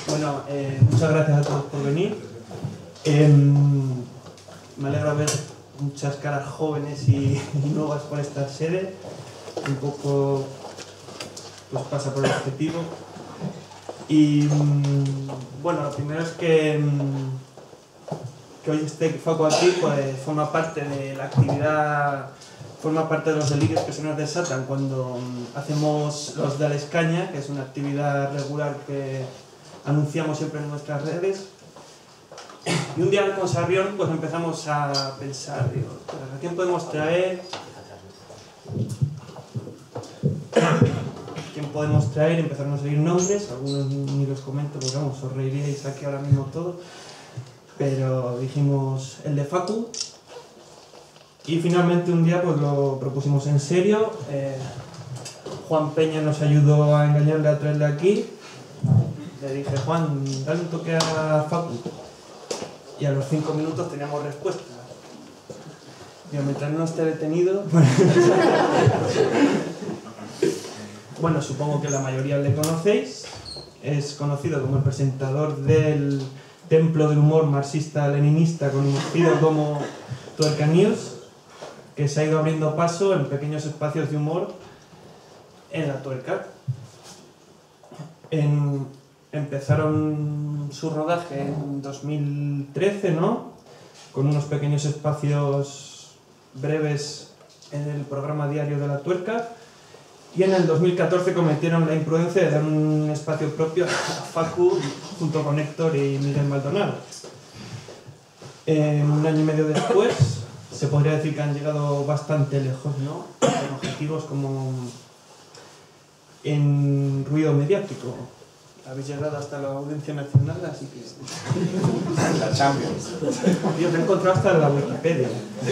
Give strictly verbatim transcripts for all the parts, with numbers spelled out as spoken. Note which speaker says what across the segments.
Speaker 1: Bueno, eh, muchas gracias a todos por venir. Eh, me alegra ver muchas caras jóvenes y, y nuevas por esta sede. Un poco pues pasa por el objetivo. Y bueno, lo primero es que, que hoy esté Facu aquí, pues forma parte de la actividad, forma parte de los delirios que se nos desatan cuando hacemos los de la Escaña, que es una actividad regular que anunciamos siempre en nuestras redes. Y un día con Sarrión pues empezamos a pensar, digo, ¿a quién podemos traer? ¿Quién podemos traer? Empezaron a salir nombres, algunos ni los comento porque vamos, os reiríais aquí ahora mismo todo. Pero dijimos el de Facu. Y finalmente un día pues lo propusimos en serio. Eh, Juan Peña nos ayudó a engañarle a traerle aquí. Le dije, Juan, dale un toque a Facu. Y a los cinco minutos teníamos respuesta. Digo, mientras no esté detenido... Bueno, supongo que la mayoría le conocéis. Es conocido como el presentador del Templo del Humor Marxista-Leninista, conocido como Tuerca News, que se ha ido abriendo paso en pequeños espacios de humor en la Tuerca. En, empezaron su rodaje en dos mil trece, ¿no? Con unos pequeños espacios breves en el programa diario de la Tuerca. Y en el dos mil catorce cometieron la imprudencia de dar un espacio propio a Facu junto con Héctor y Miguel Maldonado. Eh, un año y medio después se podría decir que han llegado bastante lejos, ¿no? Con objetivos como en ruido mediático. Habéis llegado hasta la Audiencia Nacional, así que...
Speaker 2: La Champions.
Speaker 1: Tío, te he encontrado hasta en la Wikipedia.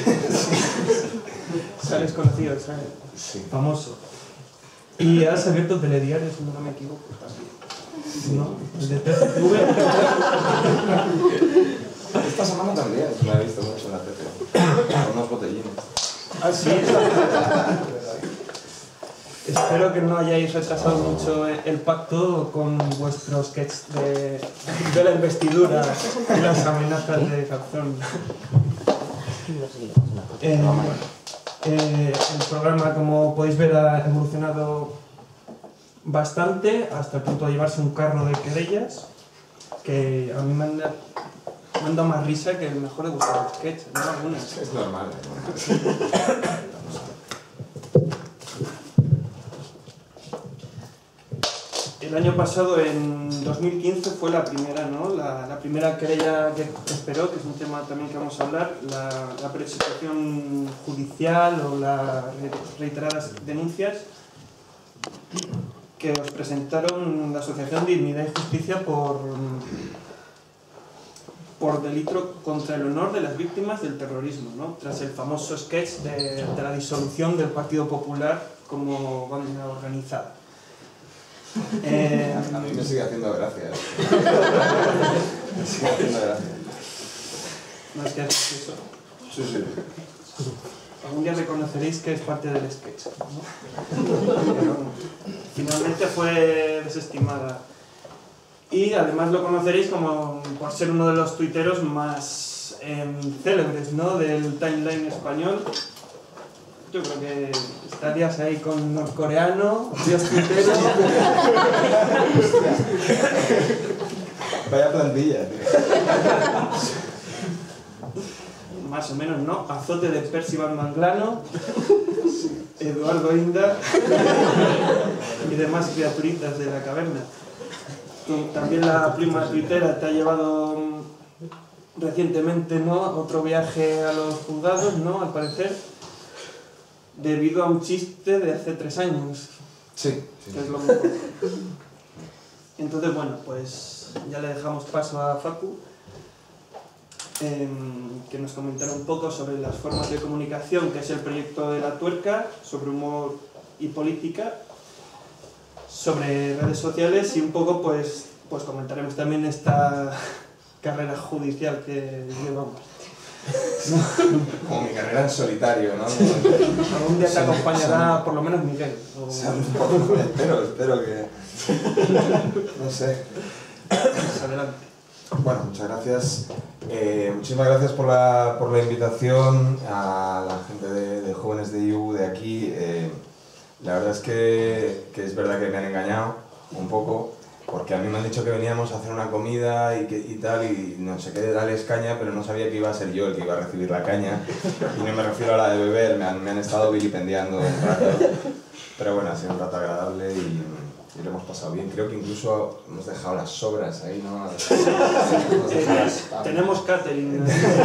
Speaker 1: Sales conocido, ¿sabes?
Speaker 2: Sí.
Speaker 1: Famoso. Y has abierto telediarios, si no me equivoco, también. ¿No? El de T C T V.
Speaker 2: Esta semana también me he visto mucho en la T T. Con unos botellines.
Speaker 1: Ah, sí. Espero que no hayáis retrasado mucho el pacto con vuestros sketch de, de la investidura y las amenazas de Capzón. Eh, Eh, el programa, como podéis ver, ha evolucionado bastante hasta el punto de llevarse un carro de querellas que a mí me han, me han dado más risa que el mejor de vuestros sketches, ¿no? Algunas.
Speaker 2: Es normal, ¿no?
Speaker 1: El año pasado, en dos mil quince, fue la primera, ¿no? La, la primera querella que esperó, que es un tema también que vamos a hablar, la, la persecución judicial o las reiteradas denuncias que os presentaron la Asociación Dignidad y Justicia por, por delito contra el honor de las víctimas del terrorismo, ¿no? Tras el famoso sketch de, de la disolución del Partido Popular como banda organizada. Eh,
Speaker 2: A mí me sigue haciendo gracia. Me sigue haciendo gracia.
Speaker 1: No es que haces eso.
Speaker 2: Sí, sí.
Speaker 1: Algún día reconoceréis que es parte del sketch, ¿no? Pero finalmente fue desestimada. Y además lo conoceréis como por ser uno de los tuiteros más eh, célebres, ¿no? Del timeline español. Yo creo que estarías ahí con norcoreano, Dios tuitero.
Speaker 2: Vaya plantilla, tío.
Speaker 1: Más o menos, ¿no? Azote de Percival Manglano, Eduardo Inda y demás criaturitas de la caverna. También la pluma tuitera te ha llevado recientemente, ¿no? Otro viaje a los juzgados, ¿no? Al parecer, debido a un chiste de hace tres años.
Speaker 2: Sí, sí.
Speaker 1: Que es lo mejor. Entonces, bueno, pues ya le dejamos paso a Facu, eh, que nos comentará un poco sobre las formas de comunicación, que es el proyecto de la Tuerca, sobre humor y política, sobre redes sociales y un poco pues, pues comentaremos también esta carrera judicial que llevamos.
Speaker 2: Como mi carrera en solitario, ¿no?
Speaker 1: Algún día te acompañará por lo menos Miguel. O...
Speaker 2: espero, espero que... No sé.
Speaker 1: Adelante.
Speaker 2: Bueno, muchas gracias. Eh, muchísimas gracias por la, por la invitación a la gente de, de Jóvenes de I U de aquí. Eh, la verdad es que, que es verdad que me han engañado un poco, porque a mí me han dicho que veníamos a hacer una comida y, que, y tal, y no sé qué de darles caña, pero no sabía que iba a ser yo el que iba a recibir la caña. Y no me refiero a la de beber, me han, me han estado vilipendiando un rato. Pero bueno, ha sido un rato agradable y, y lo hemos pasado bien. Creo que incluso hemos dejado las sobras ahí, ¿no? Hemos dejado las...
Speaker 1: Tenemos catering.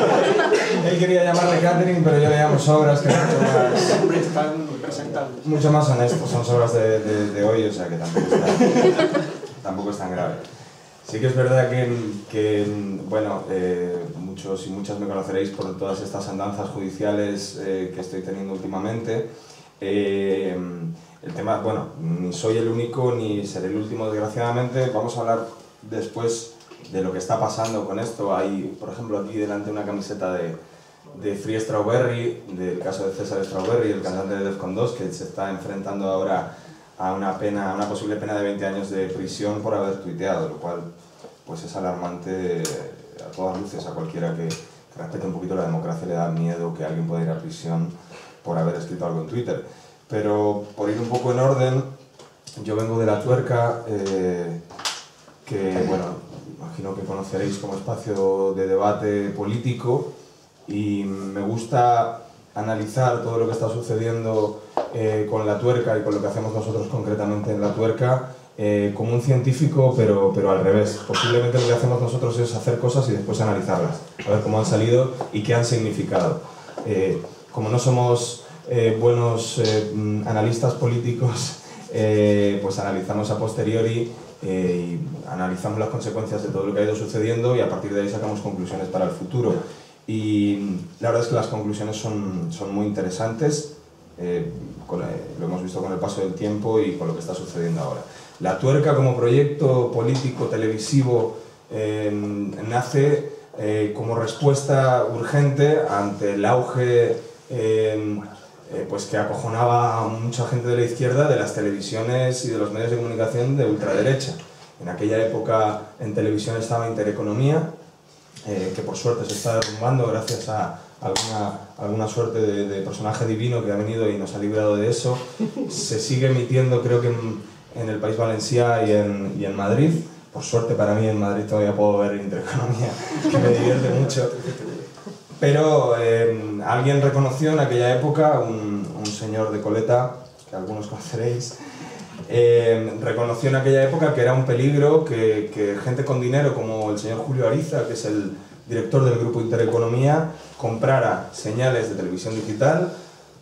Speaker 2: Él quería llamarle catering, pero yo le llamo sobras, que es mucho más...
Speaker 1: Siempre están presentables.
Speaker 2: Mucho más honestos, son sobras de, de, de hoy, o sea que tampoco es tan, tampoco es tan grave. Sí que es verdad que, que bueno, eh, muchos y muchas me conoceréis por todas estas andanzas judiciales eh, que estoy teniendo últimamente. Eh, el tema, bueno, ni soy el único ni seré el último, desgraciadamente. Vamos a hablar después de lo que está pasando con esto. Hay, por ejemplo, aquí delante una camiseta de, de Free Strawberry, del caso de César Strawberry, el cantante de Defcon dos, que se está enfrentando ahora a una pena, a una posible pena de veinte años de prisión por haber tuiteado, lo cual pues es alarmante a todas luces. A cualquiera que, que respete un poquito la democracia le da miedo que alguien pueda ir a prisión por haber escrito algo en Twitter. Pero por ir un poco en orden, yo vengo de La Tuerca, eh, que bueno, imagino que conoceréis como espacio de debate político, y me gusta analizar todo lo que está sucediendo eh, con La Tuerca y con lo que hacemos nosotros concretamente en La Tuerca eh, como un científico, pero, pero al revés. Posiblemente lo que hacemos nosotros es hacer cosas y después analizarlas, a ver cómo han salido y qué han significado. Eh, como no somos eh, buenos eh, analistas políticos, eh, pues analizamos a posteriori eh, y analizamos las consecuencias de todo lo que ha ido sucediendo y a partir de ahí sacamos conclusiones para el futuro. Y la verdad es que las conclusiones son, son muy interesantes, eh, con, eh, lo hemos visto con el paso del tiempo y con lo que está sucediendo ahora. La Tuerca como proyecto político televisivo eh, nace eh, como respuesta urgente ante el auge eh, eh, pues que acojonaba a mucha gente de la izquierda de las televisiones y de los medios de comunicación de ultraderecha. En aquella época en televisión estaba Intereconomía, Eh, que por suerte se está derrumbando gracias a alguna, alguna suerte de, de personaje divino que ha venido y nos ha librado de eso. Se sigue emitiendo, creo que en, en el País Valencià y en, y en Madrid. Por suerte para mí en Madrid todavía puedo ver Intereconomía, que me divierte mucho. Pero eh, alguien reconoció en aquella época, un, un señor de coleta, que algunos conoceréis, Eh, reconoció en aquella época que era un peligro que, que gente con dinero como el señor Julio Ariza, que es el director del grupo Intereconomía, comprara señales de televisión digital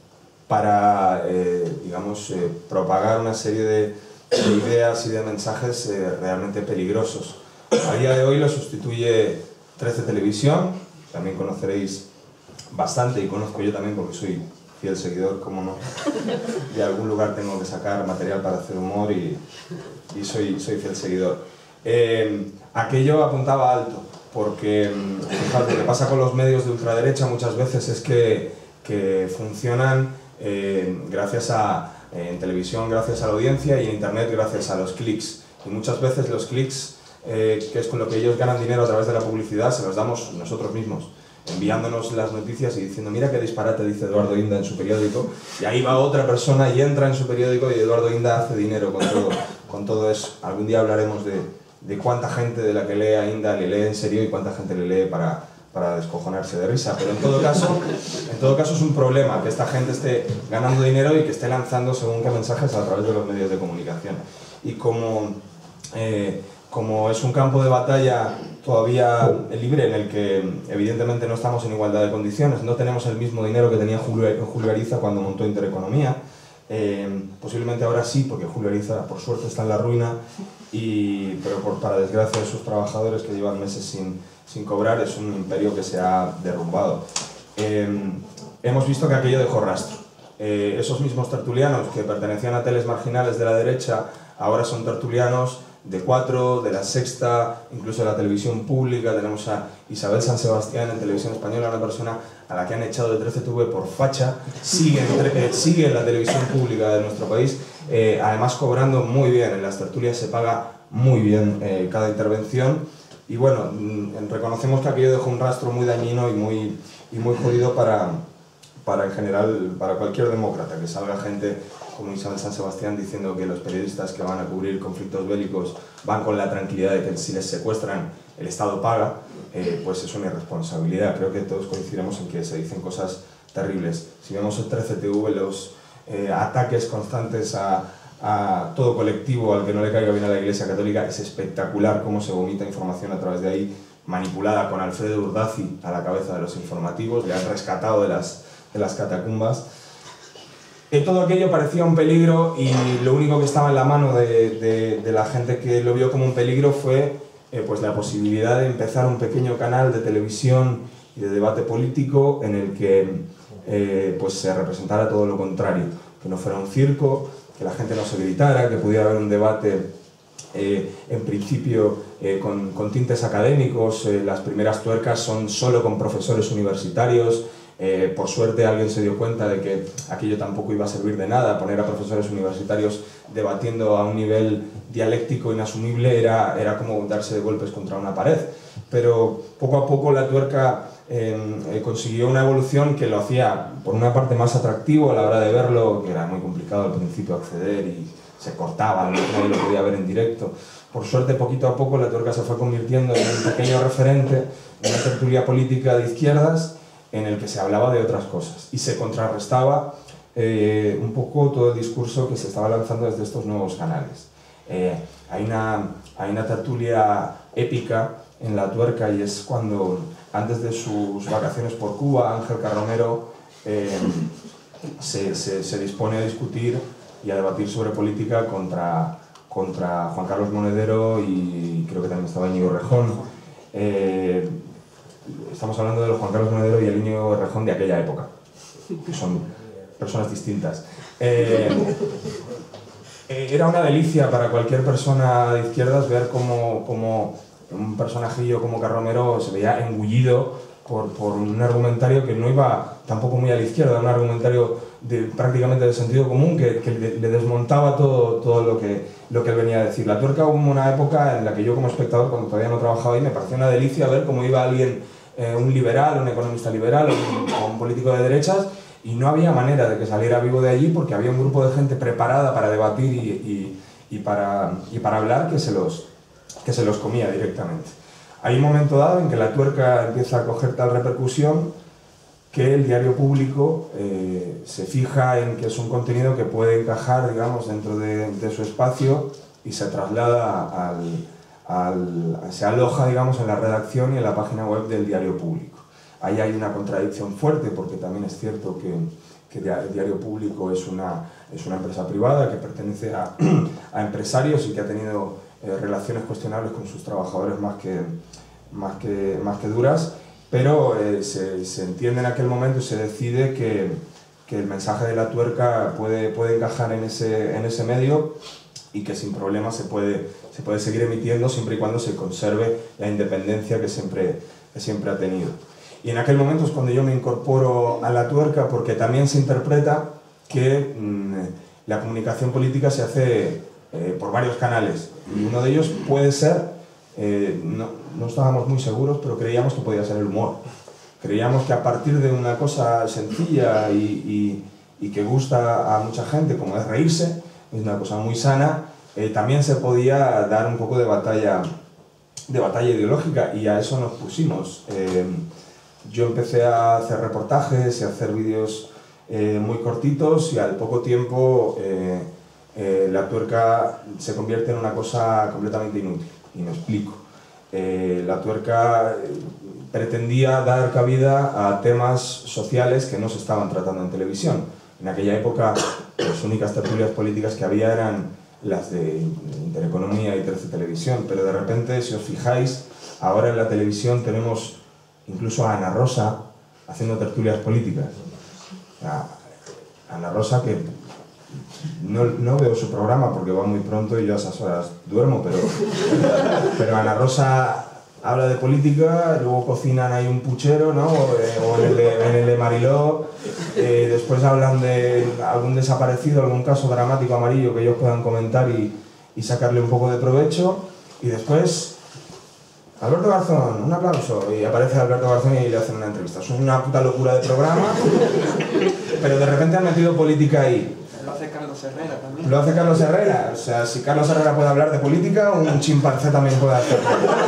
Speaker 2: para, eh, digamos, eh, propagar una serie de, de ideas y de mensajes eh, realmente peligrosos. A día de hoy lo sustituye trece Televisión, también conoceréis bastante y conozco yo también porque soy fiel seguidor, como no, de algún lugar tengo que sacar material para hacer humor y, y soy, soy fiel seguidor. Eh, aquello apuntaba alto, porque fíjate, lo que pasa con los medios de ultraderecha muchas veces es que, que funcionan eh, gracias a, eh, en televisión gracias a la audiencia y en internet gracias a los clics. Y muchas veces los clics, eh, que es con lo que ellos ganan dinero a través de la publicidad, se los damos nosotros mismos, enviándonos las noticias y diciendo mira qué disparate dice Eduardo Inda en su periódico, y ahí va otra persona y entra en su periódico y Eduardo Inda hace dinero con todo, con todo eso. Algún día hablaremos de, de cuánta gente de la que lee a Inda le lee en serio y cuánta gente le lee para, para descojonarse de risa, pero en todo caso, en todo caso es un problema que esta gente esté ganando dinero y que esté lanzando según qué mensajes a través de los medios de comunicación. Y como, eh, como es un campo de batalla todavía libre en el que evidentemente no estamos en igualdad de condiciones, no tenemos el mismo dinero que tenía Julio, Julio Ariza cuando montó Intereconomía, eh, posiblemente ahora sí, porque Julio Ariza por suerte está en la ruina, y, pero por, para desgracia de sus trabajadores que llevan meses sin, sin cobrar, es un imperio que se ha derrumbado. Eh, hemos visto que aquello dejó rastro. Eh, esos mismos tertulianos que pertenecían a teles marginales de la derecha ahora son tertulianos de Cuatro, de La Sexta, incluso de la televisión pública. Tenemos a Isabel San Sebastián en Televisión Española, una persona a la que han echado de trece T V por facha, sigue en, eh, sigue en la televisión pública de nuestro país, eh, además cobrando muy bien. En las tertulias se paga muy bien eh, cada intervención. Y bueno, reconocemos que aquello dejó un rastro muy dañino y muy, y muy jodido para, para, en general, para cualquier demócrata, que salga gente como Isabel San Sebastián diciendo que los periodistas que van a cubrir conflictos bélicos van con la tranquilidad de que si les secuestran el Estado paga, eh, pues es una irresponsabilidad. Creo que todos coincidiremos en que se dicen cosas terribles. Si vemos el trece T V, los eh, ataques constantes a, a todo colectivo al que no le caiga bien a la Iglesia Católica, es espectacular cómo se vomita información a través de ahí, manipulada con Alfredo Urdazi a la cabeza de los informativos, le han rescatado de las, de las catacumbas. Eh, todo aquello parecía un peligro y lo único que estaba en la mano de, de, de la gente que lo vio como un peligro fue eh, pues la posibilidad de empezar un pequeño canal de televisión y de debate político en el que eh, pues se representara todo lo contrario, que no fuera un circo, que la gente no se gritara, que pudiera haber un debate eh, en principio eh, con, con tintes académicos. Eh, las primeras tuercas son solo con profesores universitarios. Eh, por suerte alguien se dio cuenta de que aquello tampoco iba a servir de nada. Poner a profesores universitarios debatiendo a un nivel dialéctico inasumible era, era como darse de golpes contra una pared. Pero poco a poco la tuerca eh, eh, consiguió una evolución que lo hacía, por una parte, más atractivo a la hora de verlo, que era muy complicado al principio acceder y se cortaba, nadie lo podía ver en directo. Por suerte, poquito a poco la tuerca se fue convirtiendo en un pequeño referente de una tertulia política de izquierdas en el que se hablaba de otras cosas y se contrarrestaba eh, un poco todo el discurso que se estaba lanzando desde estos nuevos canales. Eh, hay, una, hay una tertulia épica en la tuerca y es cuando, antes de sus vacaciones por Cuba, Ángel Carromero eh, se, se, se dispone a discutir y a debatir sobre política contra, contra Juan Carlos Monedero y creo que también estaba Íñigo Errejón. Eh, Estamos hablando de los Juan Carlos Monedero y el Íñigo Errejón de aquella época, que son personas distintas. Eh, era una delicia para cualquier persona de izquierdas ver cómo, cómo un personajillo como Carromero se veía engullido por, por un argumentario que no iba tampoco muy a la izquierda, un argumentario de, prácticamente de sentido común que, que le, le desmontaba todo, todo lo, que, lo que él venía a decir. La tuerca hubo una época en la que yo como espectador, cuando todavía no trabajaba ahí, me parecía una delicia ver cómo iba alguien, eh, un liberal, un economista liberal o un, un político de derechas, y no había manera de que saliera vivo de allí porque había un grupo de gente preparada para debatir y, y, y, para, y para hablar que se, los, que se los comía directamente. Hay un momento dado en que la tuerca empieza a coger tal repercusión que el diario público eh, se fija en que es un contenido que puede encajar, digamos, dentro de, de su espacio y se traslada al, al, se aloja, digamos, en la redacción y en la página web del diario público. Ahí hay una contradicción fuerte porque también es cierto que, que el diario público es una, es una empresa privada que pertenece a, a empresarios y que ha tenido eh, relaciones cuestionables con sus trabajadores más que, más que, más que duras. Pero eh, se, se entiende en aquel momento y se decide que, que el mensaje de la tuerca puede, puede encajar en ese, en ese medio y que sin problema se puede, se puede seguir emitiendo siempre y cuando se conserve la independencia que siempre, que siempre ha tenido. Y en aquel momento es cuando yo me incorporo a la tuerca porque también se interpreta que mmm, la comunicación política se hace eh, por varios canales y uno de ellos puede ser Eh, no, no estábamos muy seguros, pero creíamos que podía ser el humor. Creíamos que a partir de una cosa sencilla y, y, y que gusta a mucha gente, como es reírse, es una cosa muy sana, eh, también se podía dar un poco de batalla, de batalla ideológica, y a eso nos pusimos. Eh, yo empecé a hacer reportajes y a hacer vídeos eh, muy cortitos, y al poco tiempo eh, eh, la tuerca se convierte en una cosa completamente inútil. Y me explico. Eh, la tuerca pretendía dar cabida a temas sociales que no se estaban tratando en televisión. En aquella época las únicas tertulias políticas que había eran las de Intereconomía y trece Televisión, pero de repente, si os fijáis, ahora en la televisión tenemos incluso a Ana Rosa haciendo tertulias políticas. A Ana Rosa, que No, no veo su programa porque va muy pronto y yo a esas horas duermo, pero, pero Ana Rosa habla de política, luego cocinan ahí un puchero, ¿no? O, o en, el de, en el de Mariló, eh, después hablan de algún desaparecido, algún caso dramático amarillo que ellos puedan comentar y, y sacarle un poco de provecho, y después, Alberto Garzón, un aplauso, y aparece Alberto Garzón y le hacen una entrevista. Eso es una puta locura de programa, pero de repente han metido política ahí.
Speaker 1: Lo hace Carlos Herrera también.
Speaker 2: Lo hace Carlos Herrera, o sea, si Carlos Herrera puede hablar de política, un chimpancé también puede hacerlo.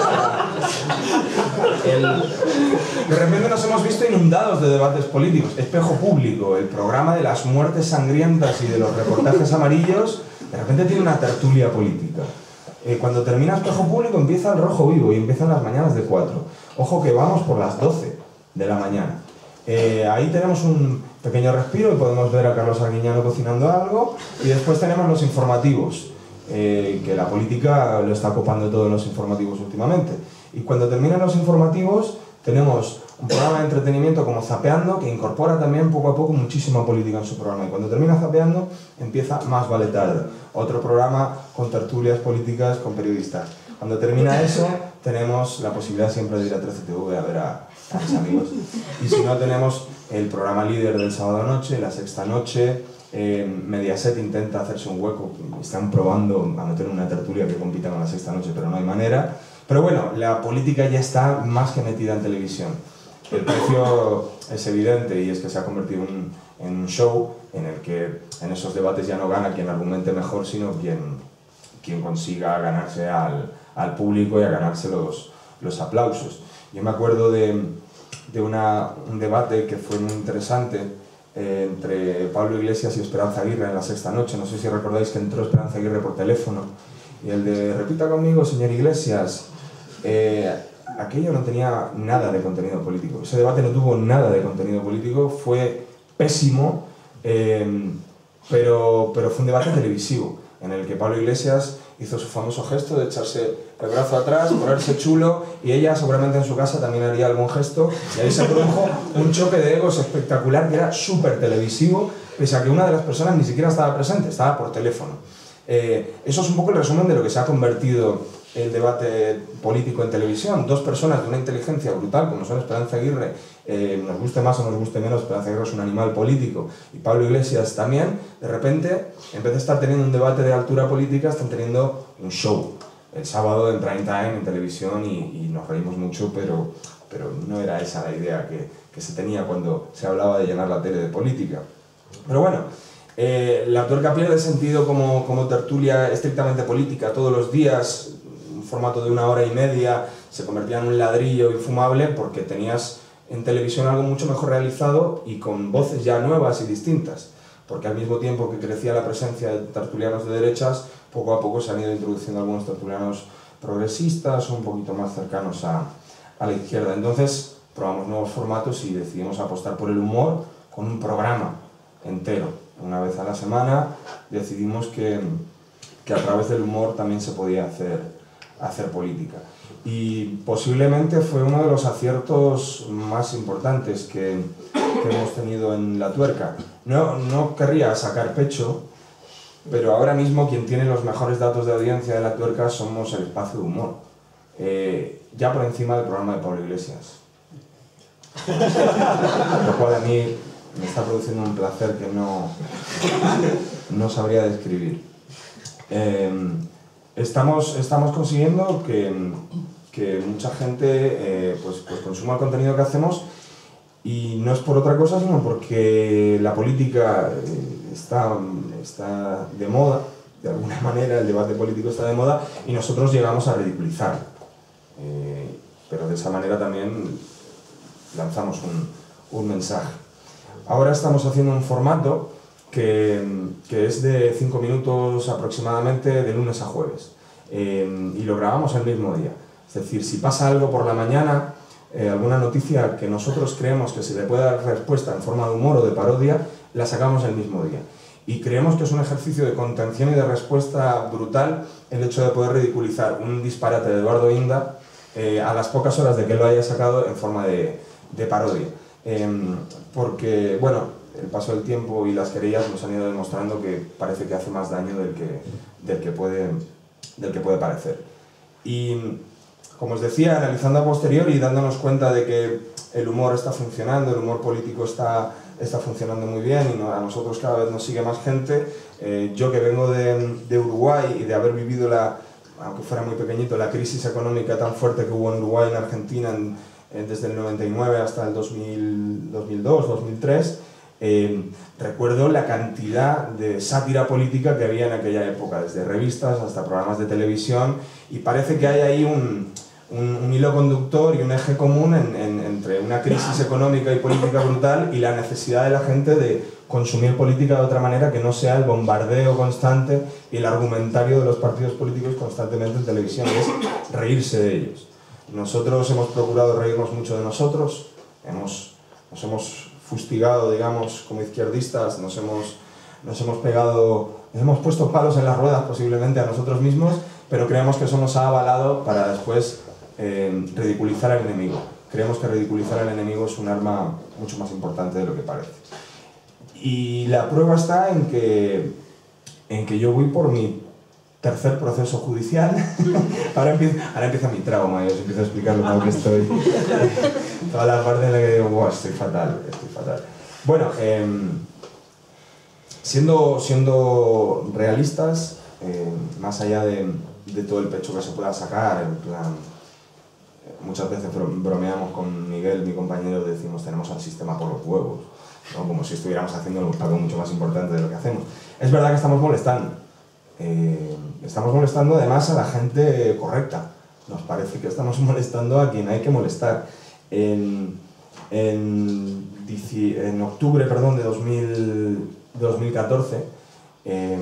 Speaker 2: El... De repente nos hemos visto inundados de debates políticos. Espejo Público, el programa de las muertes sangrientas y de los reportajes amarillos, de repente tiene una tertulia política. Eh, cuando termina Espejo Público empieza el Rojo Vivo y empiezan las mañanas de cuatro. Ojo que vamos por las doce de la mañana. Eh, ahí tenemos un pequeño respiro y podemos ver a Carlos Arguiñano cocinando algo, y después tenemos los informativos, eh, que la política lo está copando todos los informativos últimamente. Y cuando terminan los informativos tenemos un programa de entretenimiento como Zapeando, que incorpora también poco a poco muchísima política en su programa, y cuando termina Zapeando empieza Más vale tarde, otro programa con tertulias políticas con periodistas. Cuando termina eso tenemos la posibilidad siempre de ir a trece T V a ver a, a mis amigos, y si no tenemos el programa líder del sábado noche, la sexta noche. eh, Mediaset intenta hacerse un hueco, están probando a meter una tertulia que compita con la sexta noche, pero no hay manera. Pero bueno, la política ya está más que metida en televisión. El precio es evidente, y es que se ha convertido en, en un show en el que en esos debates ya no gana quien argumente mejor, sino quien, quien consiga ganarse al, al público y a ganarse los, los aplausos. Yo me acuerdo de, de una, un debate que fue muy interesante eh, entre Pablo Iglesias y Esperanza Aguirre en la sexta noche. No sé si recordáis que entró Esperanza Aguirre por teléfono y el de repita conmigo, señor Iglesias. Eh, aquello no tenía nada de contenido político. Ese debate no tuvo nada de contenido político, fue pésimo, eh, pero, pero fue un debate televisivo en el que Pablo Iglesias hizo su famoso gesto de echarse el brazo atrás, ponerse chulo, y ella seguramente en su casa también haría algún gesto, y ahí se produjo un choque de egos espectacular que era súper televisivo, pese a que una de las personas ni siquiera estaba presente, estaba por teléfono. Eh, eso es un poco el resumen de lo que se ha convertido el debate político en televisión. Dos personas de una inteligencia brutal, como son Esperanza Aguirre, eh, nos guste más o nos guste menos, Esperanza Aguirre es un animal político, y Pablo Iglesias también, de repente, en vez de estar teniendo un debate de altura política, están teniendo un show. El sábado en prime time, en televisión, y, y nos reímos mucho, pero, pero no era esa la idea que, que se tenía cuando se hablaba de llenar la tele de política. Pero bueno, eh, la tuerca pierde sentido como, como tertulia estrictamente política. Todos los días, un formato de una hora y media, se convertía en un ladrillo infumable porque tenías en televisión algo mucho mejor realizado y con voces ya nuevas y distintas. Porque al mismo tiempo que crecía la presencia de tertulianos de derechas, poco a poco se han ido introduciendo algunos tertulianos progresistas o un poquito más cercanos a, a la izquierda. Entonces probamos nuevos formatos y decidimos apostar por el humor con un programa entero. Una vez a la semana decidimos que, que a través del humor también se podía hacer, hacer política. Y posiblemente fue uno de los aciertos más importantes que, que hemos tenido en La Tuerca. No, no querría sacar pecho, pero ahora mismo quien tiene los mejores datos de audiencia de La Tuerca somos el espacio de humor. Eh, ya por encima del programa de Pablo Iglesias. Lo cual a mí me está produciendo un placer que no, no sabría describir. Eh, estamos, estamos consiguiendo que, que mucha gente eh, pues, pues consuma el contenido que hacemos, y no es por otra cosa, sino porque la política eh, está, está de moda, de alguna manera el debate político está de moda, y nosotros llegamos a ridiculizar. Eh, pero de esa manera también lanzamos un, un mensaje. Ahora estamos haciendo un formato que, que es de cinco minutos aproximadamente de lunes a jueves, eh, y lo grabamos el mismo día. Es decir, si pasa algo por la mañana, eh, alguna noticia que nosotros creemos que se le puede dar respuesta en forma de humor o de parodia, la sacamos el mismo día. Y creemos que es un ejercicio de contención y de respuesta brutal el hecho de poder ridiculizar un disparate de Eduardo Inda eh, a las pocas horas de que lo haya sacado en forma de, de parodia. Eh, porque, bueno, el paso del tiempo y las querellas nos han ido demostrando que parece que hace más daño del que, del que, puede, del que puede parecer. Y, como os decía, analizando a posteriori y dándonos cuenta de que el humor está funcionando, el humor político está, está funcionando muy bien y no, a nosotros cada vez nos sigue más gente. Eh, yo que vengo de, de Uruguay y de haber vivido, la, aunque fuera muy pequeñito, la crisis económica tan fuerte que hubo en Uruguay y en Argentina en, en, desde el noventa y nueve hasta el dos mil, dos mil dos, dos mil tres, eh, recuerdo la cantidad de sátira política que había en aquella época, desde revistas hasta programas de televisión, y parece que hay ahí un, un, un hilo conductor y un eje común en, en, entre una crisis económica y política brutal y la necesidad de la gente de consumir política de otra manera que no sea el bombardeo constante y el argumentario de los partidos políticos constantemente en televisión, es reírse de ellos. Nosotros hemos procurado reírnos mucho de nosotros, hemos, nos hemos fustigado, digamos, como izquierdistas, nos hemos, nos hemos pegado, nos hemos puesto palos en las ruedas posiblemente a nosotros mismos, pero creemos que eso nos ha avalado para después eh, ridiculizar al enemigo. Creemos que ridiculizar al enemigo es un arma mucho más importante de lo que parece. Y la prueba está en que, en que yo voy por mi tercer proceso judicial. ahora, empieza, ahora empieza mi trauma, y os empiezo a explicar lo mal que estoy. Toda la parte en la que digo, wow, estoy fatal, estoy fatal. Bueno, eh, siendo, siendo realistas, eh, más allá de, de todo el pecho que se pueda sacar, en plan, muchas veces bromeamos con Miguel, mi compañero, decimos tenemos al sistema por los huevos, ¿no? Como si estuviéramos haciendo algo mucho más importante de lo que hacemos. Es verdad que estamos molestando. Eh, estamos molestando además a la gente correcta. Nos parece que estamos molestando a quien hay que molestar. En, en, en octubre perdón, de dos mil catorce, eh,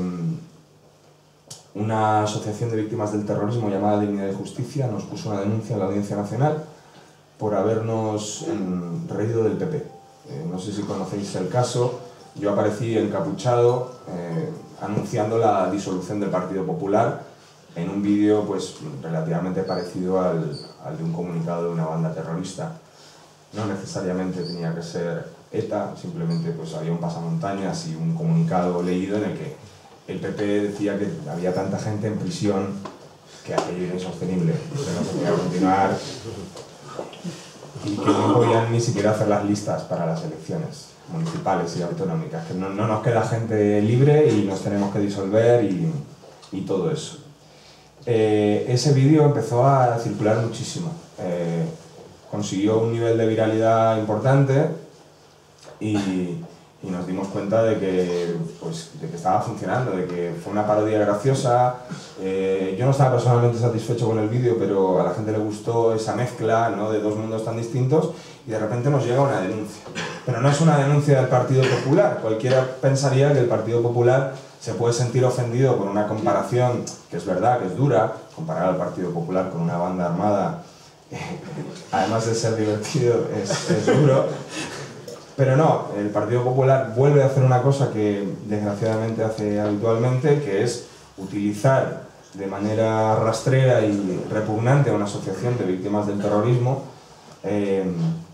Speaker 2: una asociación de víctimas del terrorismo llamada Dignidad y Justicia nos puso una denuncia en la Audiencia Nacional por habernos en, reído del P P. Eh, no sé si conocéis el caso. Yo aparecí encapuchado eh, anunciando la disolución del Partido Popular en un vídeo pues, relativamente parecido al, al de un comunicado de una banda terrorista. No necesariamente tenía que ser ETA, simplemente pues, había un pasamontañas y un comunicado leído en el que el P P decía que había tanta gente en prisión que aquello era insostenible, que no se podía continuar y que no podían ni siquiera hacer las listas para las elecciones municipales y autonómicas, que no, no nos queda gente libre y nos tenemos que disolver y, y todo eso. Eh, ese vídeo empezó a circular muchísimo, eh, consiguió un nivel de viralidad importante y, y nos dimos cuenta de que, pues, de que estaba funcionando, de que fue una parodia graciosa. Eh, yo no estaba personalmente satisfecho con el vídeo, pero a la gente le gustó esa mezcla, ¿no?, de dos mundos tan distintos, y de repente nos llega una denuncia. Pero no es una denuncia del Partido Popular. Cualquiera pensaría que el Partido Popular se puede sentir ofendido por una comparación, que es verdad, que es dura, comparar al Partido Popular con una banda armada, eh, además de ser divertido, es, es duro. Pero no, el Partido Popular vuelve a hacer una cosa que desgraciadamente hace habitualmente, que es utilizar de manera rastrera y repugnante a una asociación de víctimas del terrorismo eh,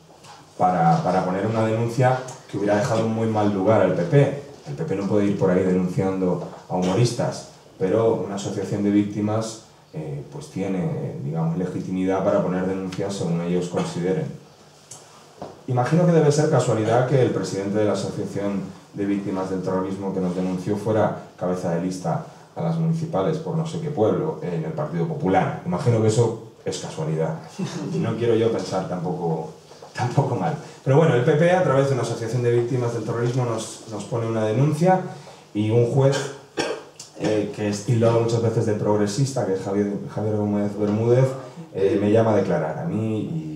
Speaker 2: para, para poner una denuncia que hubiera dejado en muy mal lugar al P P. El P P no puede ir por ahí denunciando a humoristas, pero una asociación de víctimas eh, pues tiene, digamos, legitimidad para poner denuncias según ellos consideren. Imagino que debe ser casualidad que el presidente de la Asociación de Víctimas del Terrorismo que nos denunció fuera cabeza de lista a las municipales por no sé qué pueblo en el Partido Popular. Imagino que eso es casualidad. Y no quiero yo pensar tampoco, tampoco mal. Pero bueno, el P P, a través de una Asociación de Víctimas del Terrorismo, nos, nos pone una denuncia y un juez eh, que es tildado muchas veces de progresista, que es Javier, Javier Gómez Bermúdez, eh, me llama a declarar a mí y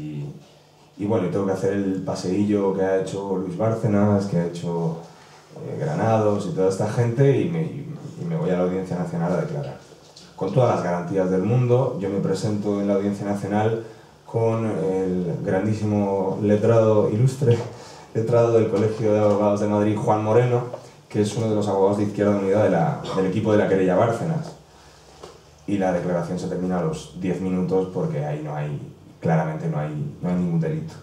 Speaker 2: Y bueno, y tengo que hacer el paseillo que ha hecho Luis Bárcenas, que ha hecho eh, Granados y toda esta gente, y me, y me voy a la Audiencia Nacional a declarar. Con todas las garantías del mundo, yo me presento en la Audiencia Nacional con el grandísimo letrado, ilustre letrado del Colegio de Abogados de Madrid, Juan Moreno, que es uno de los abogados de Izquierda Unida de la, del equipo de la querella Bárcenas. Y la declaración se termina a los diez minutos porque ahí no hay... Claramente no hay, no hay ningún delito.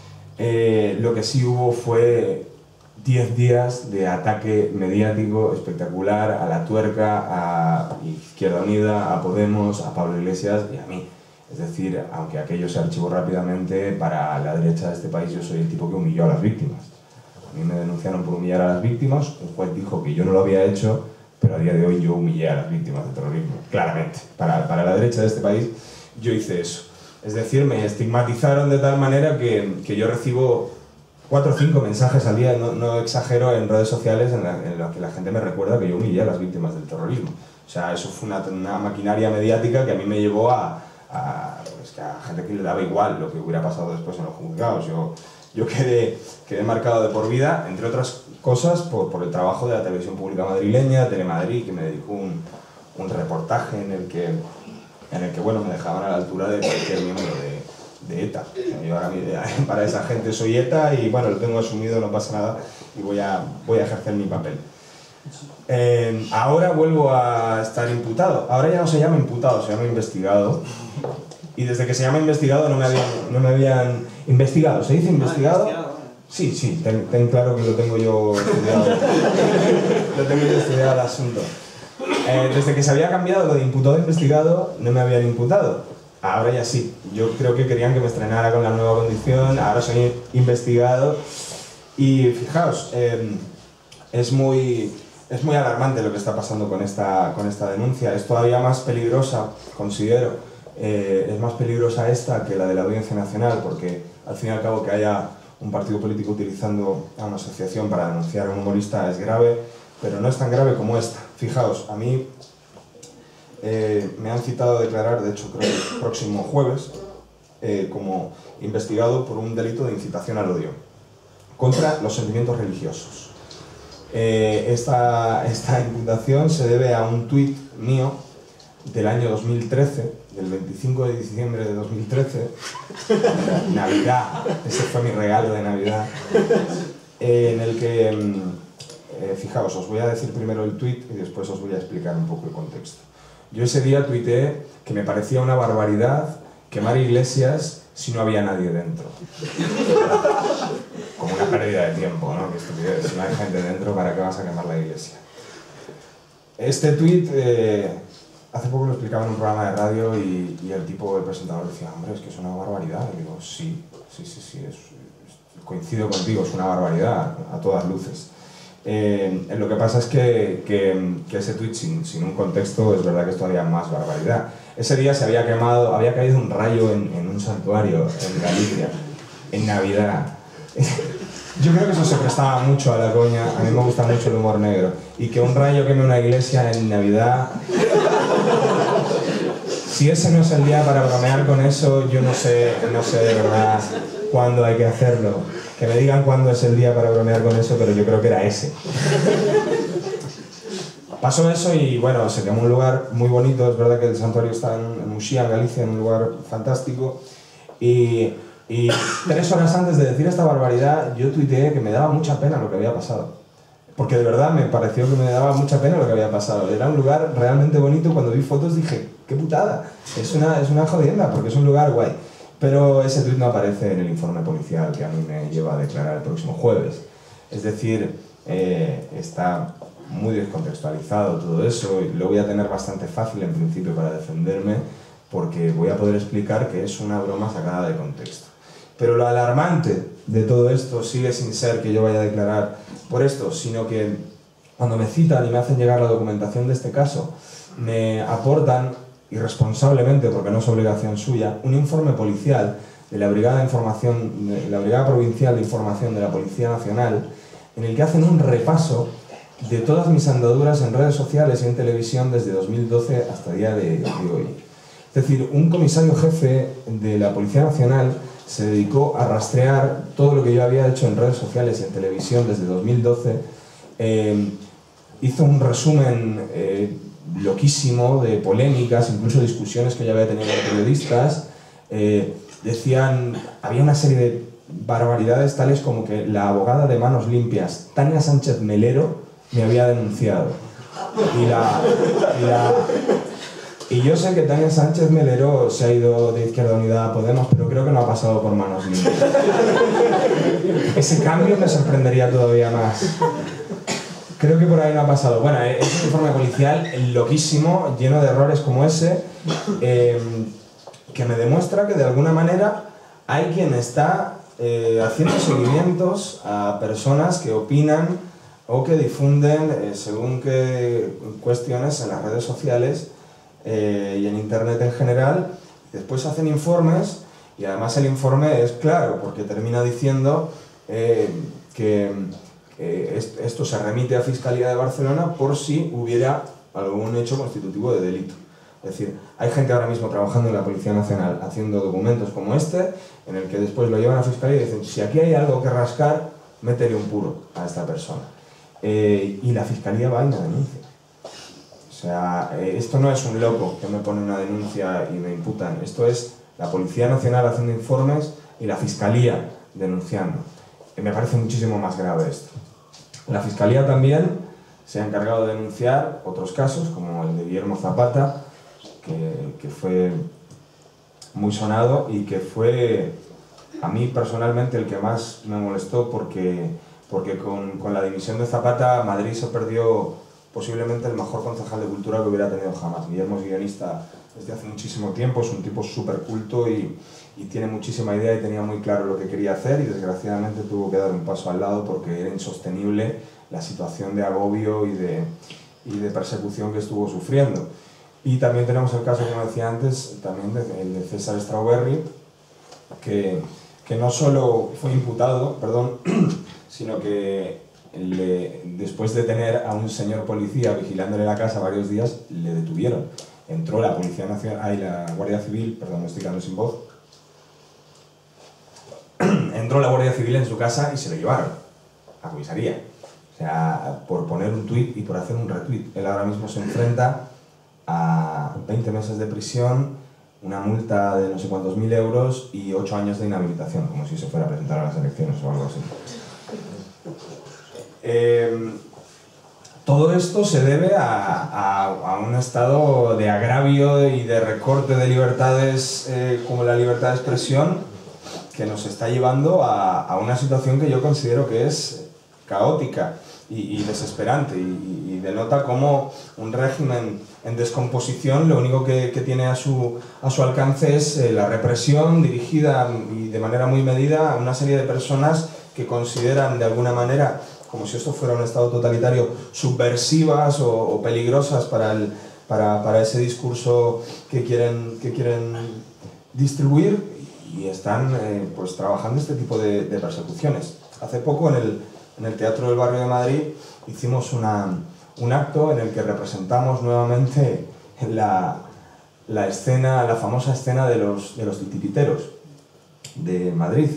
Speaker 2: Eh, lo que sí hubo fue diez días de ataque mediático espectacular a la tuerca, a Izquierda Unida, a Podemos, a Pablo Iglesias y a mí. Es decir, aunque aquello se archivó rápidamente, para la derecha de este país yo soy el tipo que humilló a las víctimas. A mí me denunciaron por humillar a las víctimas, un juez dijo que yo no lo había hecho, pero a día de hoy yo humillé a las víctimas del terrorismo, claramente. Para, para la derecha de este país yo hice eso. Es decir, me estigmatizaron de tal manera que, que yo recibo cuatro o cinco mensajes al día, no, no exagero, en redes sociales en los en la que la gente me recuerda que yo humillé a las víctimas del terrorismo. O sea, eso fue una, una maquinaria mediática que a mí me llevó a, a, pues, que a gente que le daba igual lo que hubiera pasado después en los juzgados. Yo, yo quedé, quedé marcado de por vida, entre otras cosas, por, por el trabajo de la televisión pública madrileña, Telemadrid, que me dedicó un, un reportaje en el que, en el que bueno, me dejaban a la altura de cualquier miembro de, de ETA. Yo ahora para esa gente soy ETA y bueno, lo tengo asumido, no pasa nada y voy a, voy a ejercer mi papel. Eh, ahora vuelvo a estar imputado. Ahora ya no se llama imputado, se llama investigado. Y desde que se llama investigado no me habían, no me habían investigado. ¿Se dice investigado? Sí, sí, ten, ten claro que lo tengo yo estudiado. Lo tengo yo estudiado el asunto. Eh, desde que se había cambiado lo de imputado a investigado, no me habían imputado. Ahora ya sí. Yo creo que querían que me estrenara con la nueva condición. Ahora soy investigado. Y fijaos, eh, es muy... Es muy alarmante lo que está pasando con esta, con esta denuncia. Es todavía más peligrosa, considero, eh, es más peligrosa esta que la de la Audiencia Nacional, porque al fin y al cabo que haya un partido político utilizando a una asociación para denunciar a un humorista es grave, pero no es tan grave como esta. Fijaos, a mí eh, me han citado a declarar, de hecho creo que el próximo jueves, eh, como investigado por un delito de incitación al odio contra los sentimientos religiosos. Eh, esta, esta imputación se debe a un tuit mío del año dos mil trece, del veinticinco de diciembre de dos mil trece, Navidad, ese fue mi regalo de Navidad, eh, en el que, eh, fijaos, os voy a decir primero el tuit y después os voy a explicar un poco el contexto. Yo ese día tuiteé que me parecía una barbaridad quemar iglesias si no había nadie dentro. Como una pérdida de tiempo, ¿no? Que estupidez, si no hay gente dentro, ¿para qué vas a quemar la iglesia? Este tuit, eh, hace poco lo explicaba en un programa de radio y, y el tipo, el presentador, decía, hombre, es que es una barbaridad. Y digo, sí, sí, sí, sí, es, es, coincido contigo, es una barbaridad, a todas luces. Eh, lo que pasa es que, que, que ese tuit sin, sin un contexto es verdad que es todavía más barbaridad. Ese día se había quemado, había caído un rayo en, en un santuario en Galicia, en Navidad. Yo creo que eso se prestaba mucho a la coña, a mí me gusta mucho el humor negro. Y que un rayo queme una iglesia en Navidad... Si ese no es el día para bromear con eso, yo no sé, no sé de verdad cuándo hay que hacerlo. Que me digan cuándo es el día para bromear con eso, pero yo creo que era ese. Pasó eso y bueno, se quemó un lugar muy bonito, es verdad que el santuario está en, en Muxía, en Galicia, en un lugar fantástico. Y, y tres horas antes de decir esta barbaridad, yo tuiteé que me daba mucha pena lo que había pasado. Porque de verdad me pareció que me daba mucha pena lo que había pasado. Era un lugar realmente bonito, cuando vi fotos dije, ¡qué putada! Es una, es una jodienda, porque es un lugar guay. Pero ese tuit no aparece en el informe policial que a mí me lleva a declarar el próximo jueves. Es decir, eh, está muy descontextualizado todo eso y lo voy a tener bastante fácil en principio para defenderme porque voy a poder explicar que es una broma sacada de contexto. Pero lo alarmante de todo esto sigue sin ser que yo vaya a declarar por esto, sino que cuando me citan y me hacen llegar la documentación de este caso, me aportan irresponsablemente, porque no es obligación suya, un informe policial de la Brigada, de Información, de la Brigada Provincial de Información de la Policía Nacional, en el que hacen un repaso de todas mis andaduras en redes sociales y en televisión desde dos mil doce hasta el día de, de hoy. Es decir, un comisario jefe de la Policía Nacional se dedicó a rastrear todo lo que yo había hecho en redes sociales y en televisión desde dos mil doce, eh, hizo un resumen eh, loquísimo de polémicas, incluso discusiones que yo había tenido con periodistas. Eh, decían, había una serie de barbaridades tales como que la abogada de Manos Limpias, Tania Sánchez Melero, me había denunciado. Y la... Y la Y yo sé que Tania Sánchez Melero se ha ido de Izquierda Unida a Podemos, pero creo que no ha pasado por Manos Limpias. Ese cambio me sorprendería todavía más. Creo que por ahí no ha pasado. Bueno, es un informe policial loquísimo, lleno de errores como ese, eh, que me demuestra que de alguna manera hay quien está eh, haciendo seguimientos a personas que opinan o que difunden eh, según qué cuestiones en las redes sociales eh, y en internet en general. Después hacen informes y además el informe es claro porque termina diciendo eh, que eh, esto se remite a Fiscalía de Barcelona por si hubiera algún hecho constitutivo de delito. Es decir, hay gente ahora mismo trabajando en la Policía Nacional haciendo documentos como este, en el que después lo llevan a Fiscalía y dicen, si aquí hay algo que rascar, métele un puro a esta persona. Eh, y la Fiscalía va y la denuncia. O sea, eh, esto no es un loco que me pone una denuncia y me imputan, esto es la Policía Nacional haciendo informes y la Fiscalía denunciando. Eh, me parece muchísimo más grave esto. La Fiscalía también se ha encargado de denunciar otros casos, como el de Guillermo Zapata, que, que fue muy sonado y que fue a mí personalmente el que más me molestó porque, porque con, con la dimisión de Zapata Madrid se perdió posiblemente el mejor concejal de cultura que hubiera tenido jamás. Guillermo es guionista desde hace muchísimo tiempo, es un tipo súper culto y, y tiene muchísima idea y tenía muy claro lo que quería hacer y desgraciadamente tuvo que dar un paso al lado porque era insostenible la situación de agobio y de, y de persecución que estuvo sufriendo. Y también tenemos el caso, como decía antes, también de, el de César Strawberry, que, que no solo fue imputado, perdón, sino que le, después de tener a un señor policía vigilándole la casa varios días, le detuvieron. Entró la Policía Nacional, ay, la Guardia Civil, perdón, me estoy quedando sin voz, entró la Guardia Civil en su casa y se lo llevaron a comisaría. O sea, por poner un tuit y por hacer un retweet. Él ahora mismo se enfrenta a veinte meses de prisión, una multa de no sé cuántos mil euros y ocho años de inhabilitación, como si se fuera a presentar a las elecciones o algo así. Eh, todo esto se debe a, a, a un estado de agravio y de recorte de libertades eh, como la libertad de expresión que nos está llevando a, a una situación que yo considero que es caótica y, y desesperante y, y denota cómo un régimen en descomposición lo único que, que tiene a su, a su alcance es eh, la represión dirigida y de manera muy medida a una serie de personas que consideran de alguna manera, como si esto fuera un estado totalitario, subversivas o, o peligrosas para, el, para, para ese discurso que quieren, que quieren distribuir y están eh, pues, trabajando este tipo de, de persecuciones. Hace poco en el, en el Teatro del Barrio de Madrid hicimos una, un acto en el que representamos nuevamente la, la escena, la famosa escena de los, de los titiriteros de Madrid.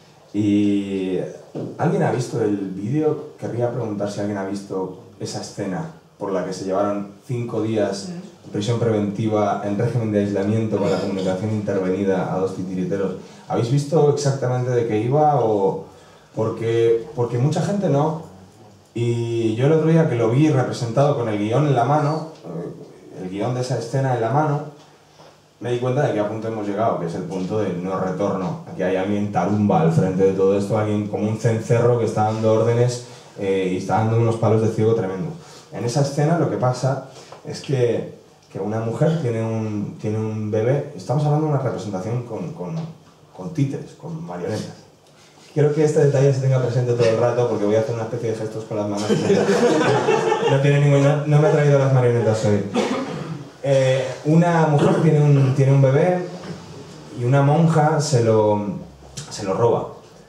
Speaker 2: Y ¿alguien ha visto el vídeo? Querría preguntar si alguien ha visto esa escena por la que se llevaron cinco días en prisión preventiva en régimen de aislamiento con la comunicación intervenida a dos titiriteros. ¿Habéis visto exactamente de qué iba? O porque, porque mucha gente no. Y yo el otro día que lo vi representado con el guión en la mano, el guión de esa escena en la mano, me di cuenta de que a punto hemos llegado, que es el punto del no retorno. Aquí hay alguien tarumba al frente de todo esto, alguien como un cencerro que está dando órdenes eh, y está dando unos palos de ciego tremendos. En esa escena lo que pasa es que, que una mujer tiene un, tiene un bebé. Estamos hablando de una representación con, con, con títeres, con marionetas. Quiero que este detalle se tenga presente todo el rato porque voy a hacer una especie de gestos con las manos. No, tiene ningún, no, no me he traído las marionetas hoy. Eh, una mujer tiene un, tiene un bebé y una monja se lo, se lo roba.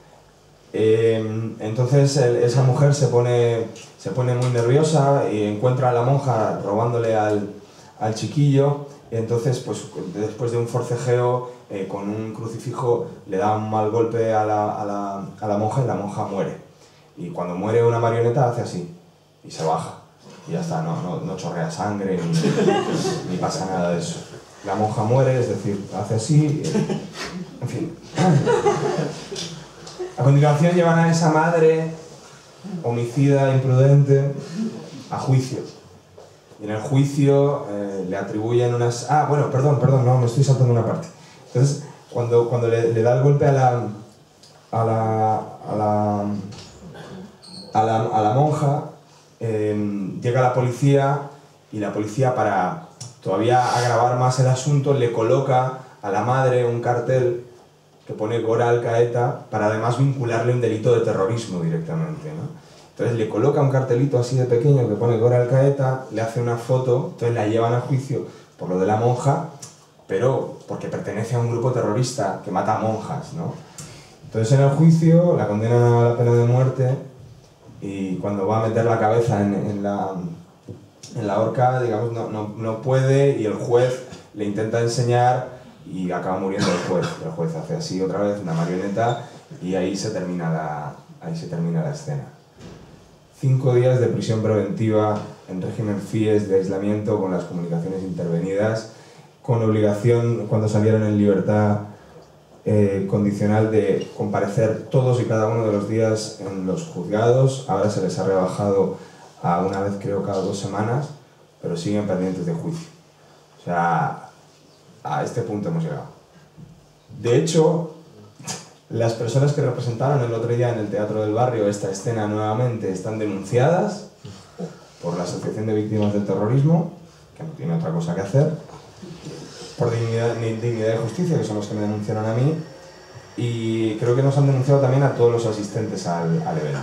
Speaker 2: Eh, entonces el, esa mujer se pone, se pone muy nerviosa y encuentra a la monja robándole al, al chiquillo. Y entonces, pues, después de un forcejeo eh, con un crucifijo, le da un mal golpe a la, a, la, a la monja y la monja muere. Y cuando muere una marioneta hace así y se baja. Y ya está, no, no, no chorrea sangre ni, ni pasa nada de eso. La monja muere, es decir, hace así, en fin. A continuación llevan a esa madre homicida, imprudente, a juicio. Y en el juicio eh, le atribuyen unas... Ah, bueno, perdón, perdón, no, me estoy saltando una parte. Entonces, cuando, cuando le, le da el golpe a la, a la, a la, a la, a la monja, eh, llega la policía y la policía, para todavía agravar más el asunto, le coloca a la madre un cartel que pone Gora Alcaeta para además vincularle un delito de terrorismo directamente, ¿no? Entonces le coloca un cartelito así de pequeño que pone Gora Alcaeta, le hace una foto, entonces la llevan a juicio por lo de la monja, pero porque pertenece a un grupo terrorista que mata a monjas, ¿no? Entonces en el juicio la condenan a la pena de muerte y cuando va a meter la cabeza en, en, la, en la horca, digamos, no, no, no puede y el juez le intenta enseñar y acaba muriendo el juez. El juez hace así otra vez una marioneta y ahí se termina la, ahí se termina la escena. Cinco días de prisión preventiva en régimen F I E S de aislamiento con las comunicaciones intervenidas, con obligación, cuando salieron en libertad eh, condicional, de comparecer todos y cada uno de los días en los juzgados. Ahora se les ha rebajado a una vez, creo, cada dos semanas, pero siguen pendientes de juicio. O sea, a este punto hemos llegado. De hecho, las personas que representaron el otro día en el Teatro del Barrio esta escena nuevamente están denunciadas por la Asociación de Víctimas del Terrorismo, que no tiene otra cosa que hacer, por dignidad, dignidad y justicia, que son los que me denunciaron a mí, y creo que nos han denunciado también a todos los asistentes al, al evento.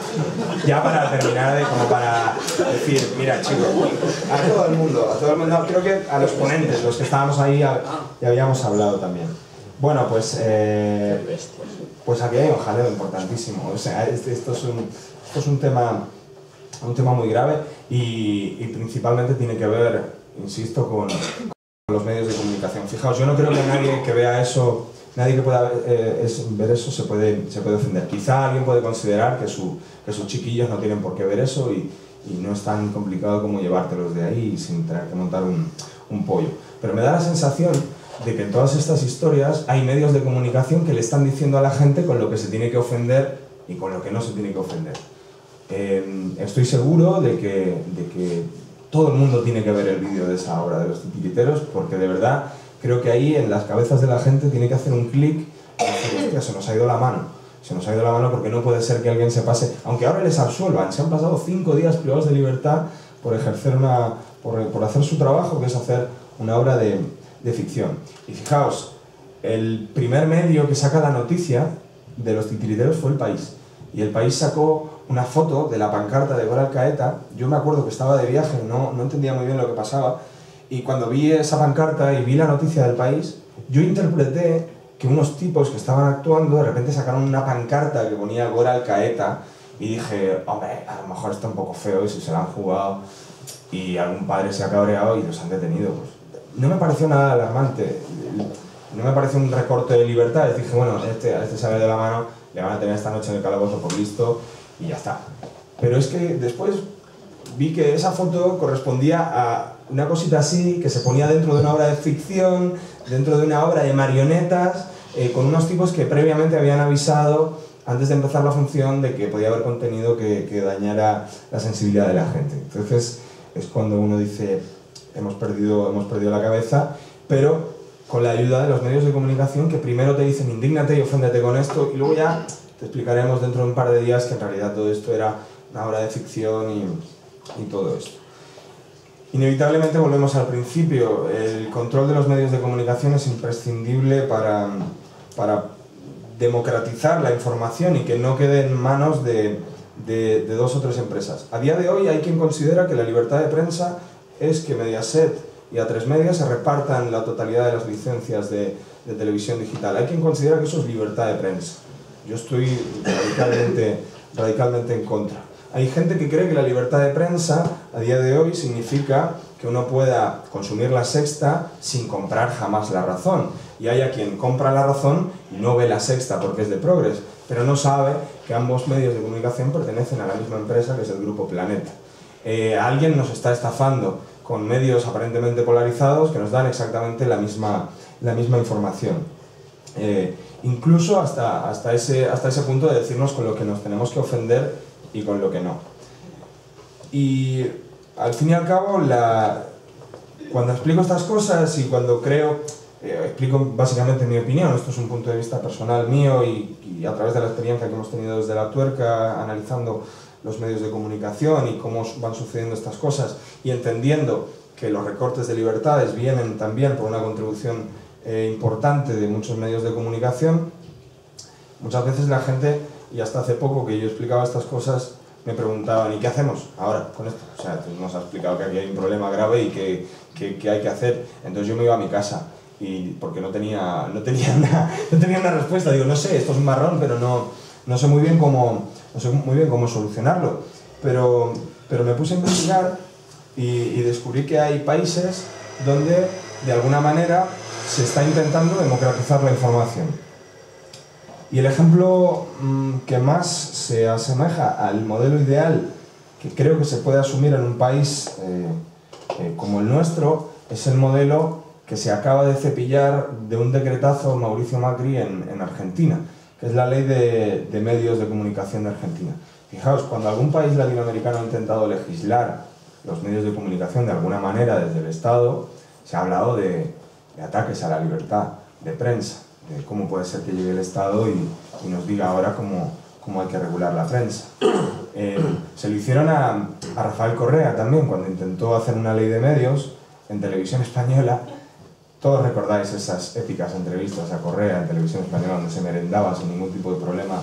Speaker 2: Ya para terminar, de, como para decir, mira chicos, a todo el mundo, a todo el mundo, creo que a los ponentes, los que estábamos ahí, ya habíamos hablado también. Bueno, pues, eh, pues aquí hay un jaleo importantísimo. O sea, esto es un, esto es un tema, un tema muy grave y, y principalmente tiene que ver, insisto, con, con los medios de comunicación. Fijaos, yo no creo que nadie que vea eso, nadie que pueda ver, eh, es, ver eso se puede, se puede ofender. Quizá alguien puede considerar que, su, que sus chiquillos no tienen por qué ver eso y, y no es tan complicado como llevártelos de ahí sin tener que montar un, un pollo. Pero me da la sensación de que en todas estas historias hay medios de comunicación que le están diciendo a la gente con lo que se tiene que ofender y con lo que no se tiene que ofender. Eh, estoy seguro de que, de que todo el mundo tiene que ver el vídeo de esa obra de los titiriteros, porque de verdad creo que ahí en las cabezas de la gente tiene que hacer un clic y decir, hostia, se nos ha ido la mano. Se nos ha ido la mano porque no puede ser que alguien se pase, aunque ahora les absuelvan, se han pasado cinco días privados de libertad por ejercer una, por, por hacer su trabajo, que es hacer una obra de de ficción. Y fijaos, el primer medio que saca la noticia de los titiriteros fue El País. Y El País sacó una foto de la pancarta de Gora Alcaeta. Yo me acuerdo que estaba de viaje, no, no entendía muy bien lo que pasaba. Y cuando vi esa pancarta y vi la noticia del País, yo interpreté que unos tipos que estaban actuando de repente sacaron una pancarta que ponía Gora Alcaeta y dije, hombre, a lo mejor está un poco feo y si se la han jugado y algún padre se ha cabreado y los han detenido. Pues no me pareció nada alarmante, no me pareció un recorte de libertades. Dije, bueno, este, a este sale de la mano, le van a tener esta noche en el calabozo por listo y ya está. Pero es que después vi que esa foto correspondía a una cosita así, que se ponía dentro de una obra de ficción, dentro de una obra de marionetas, eh, con unos tipos que previamente habían avisado antes de empezar la función de que podía haber contenido que, que dañara la sensibilidad de la gente. Entonces es cuando uno dice, hemos perdido, hemos perdido la cabeza, pero con la ayuda de los medios de comunicación que primero te dicen indígnate y oféndete con esto y luego ya te explicaremos dentro de un par de días que en realidad todo esto era una obra de ficción y, y todo esto. Inevitablemente volvemos al principio, el control de los medios de comunicación es imprescindible para, para democratizar la información y que no quede en manos de, de, de dos o tres empresas. A día de hoy hay quien considera que la libertad de prensa es que Mediaset y A tres Media se repartan la totalidad de las licencias de, de televisión digital. Hay quien considera que eso es libertad de prensa. Yo estoy radicalmente, radicalmente en contra. Hay gente que cree que la libertad de prensa a día de hoy significa que uno pueda consumir La Sexta sin comprar jamás La Razón. Y hay a quien compra La Razón y no ve La Sexta porque es de progres, pero no sabe que ambos medios de comunicación pertenecen a la misma empresa que es el Grupo Planeta. Eh, alguien nos está estafando con medios aparentemente polarizados que nos dan exactamente la misma, la misma información. Eh, incluso hasta, hasta, ese, hasta ese punto de decirnos con lo que nos tenemos que ofender y con lo que no. Y al fin y al cabo, la, cuando explico estas cosas y cuando creo, eh, explico básicamente mi opinión, esto es un punto de vista personal mío y, y a través de la experiencia que hemos tenido desde La Tuerca, analizando los medios de comunicación y cómo van sucediendo estas cosas y entendiendo que los recortes de libertades vienen también por una contribución eh, importante de muchos medios de comunicación, Muchas veces la gente, y hasta hace poco que yo explicaba estas cosas, me preguntaban, ¿y qué hacemos ahora con esto? O sea, tú nos has explicado que aquí hay un problema grave y que, que, que hay que hacer. Entonces yo me iba a mi casa, y porque no tenía, no tenía, una, no tenía una respuesta. Digo, no sé, esto es un marrón, pero no, no sé muy bien cómo, no sé muy bien cómo solucionarlo. Pero, pero me puse a investigar y, y descubrí que hay países donde, de alguna manera, se está intentando democratizar la información. Y el ejemplo mmm, que más se asemeja al modelo ideal que creo que se puede asumir en un país eh, eh, como el nuestro es el modelo que se acaba de cepillar de un decretazo Mauricio Macri en, en Argentina, que es la ley de, de medios de comunicación de Argentina. Fijaos, cuando algún país latinoamericano ha intentado legislar los medios de comunicación de alguna manera desde el Estado, se ha hablado de, de ataques a la libertad de prensa, de cómo puede ser que llegue el Estado y, y nos diga ahora cómo, cómo hay que regular la prensa. Eh, se lo hicieron a, a Rafael Correa también, cuando intentó hacer una ley de medios en televisión española. Todos recordáis esas épicas entrevistas a Correa en televisión española donde se merendaba sin ningún tipo de problema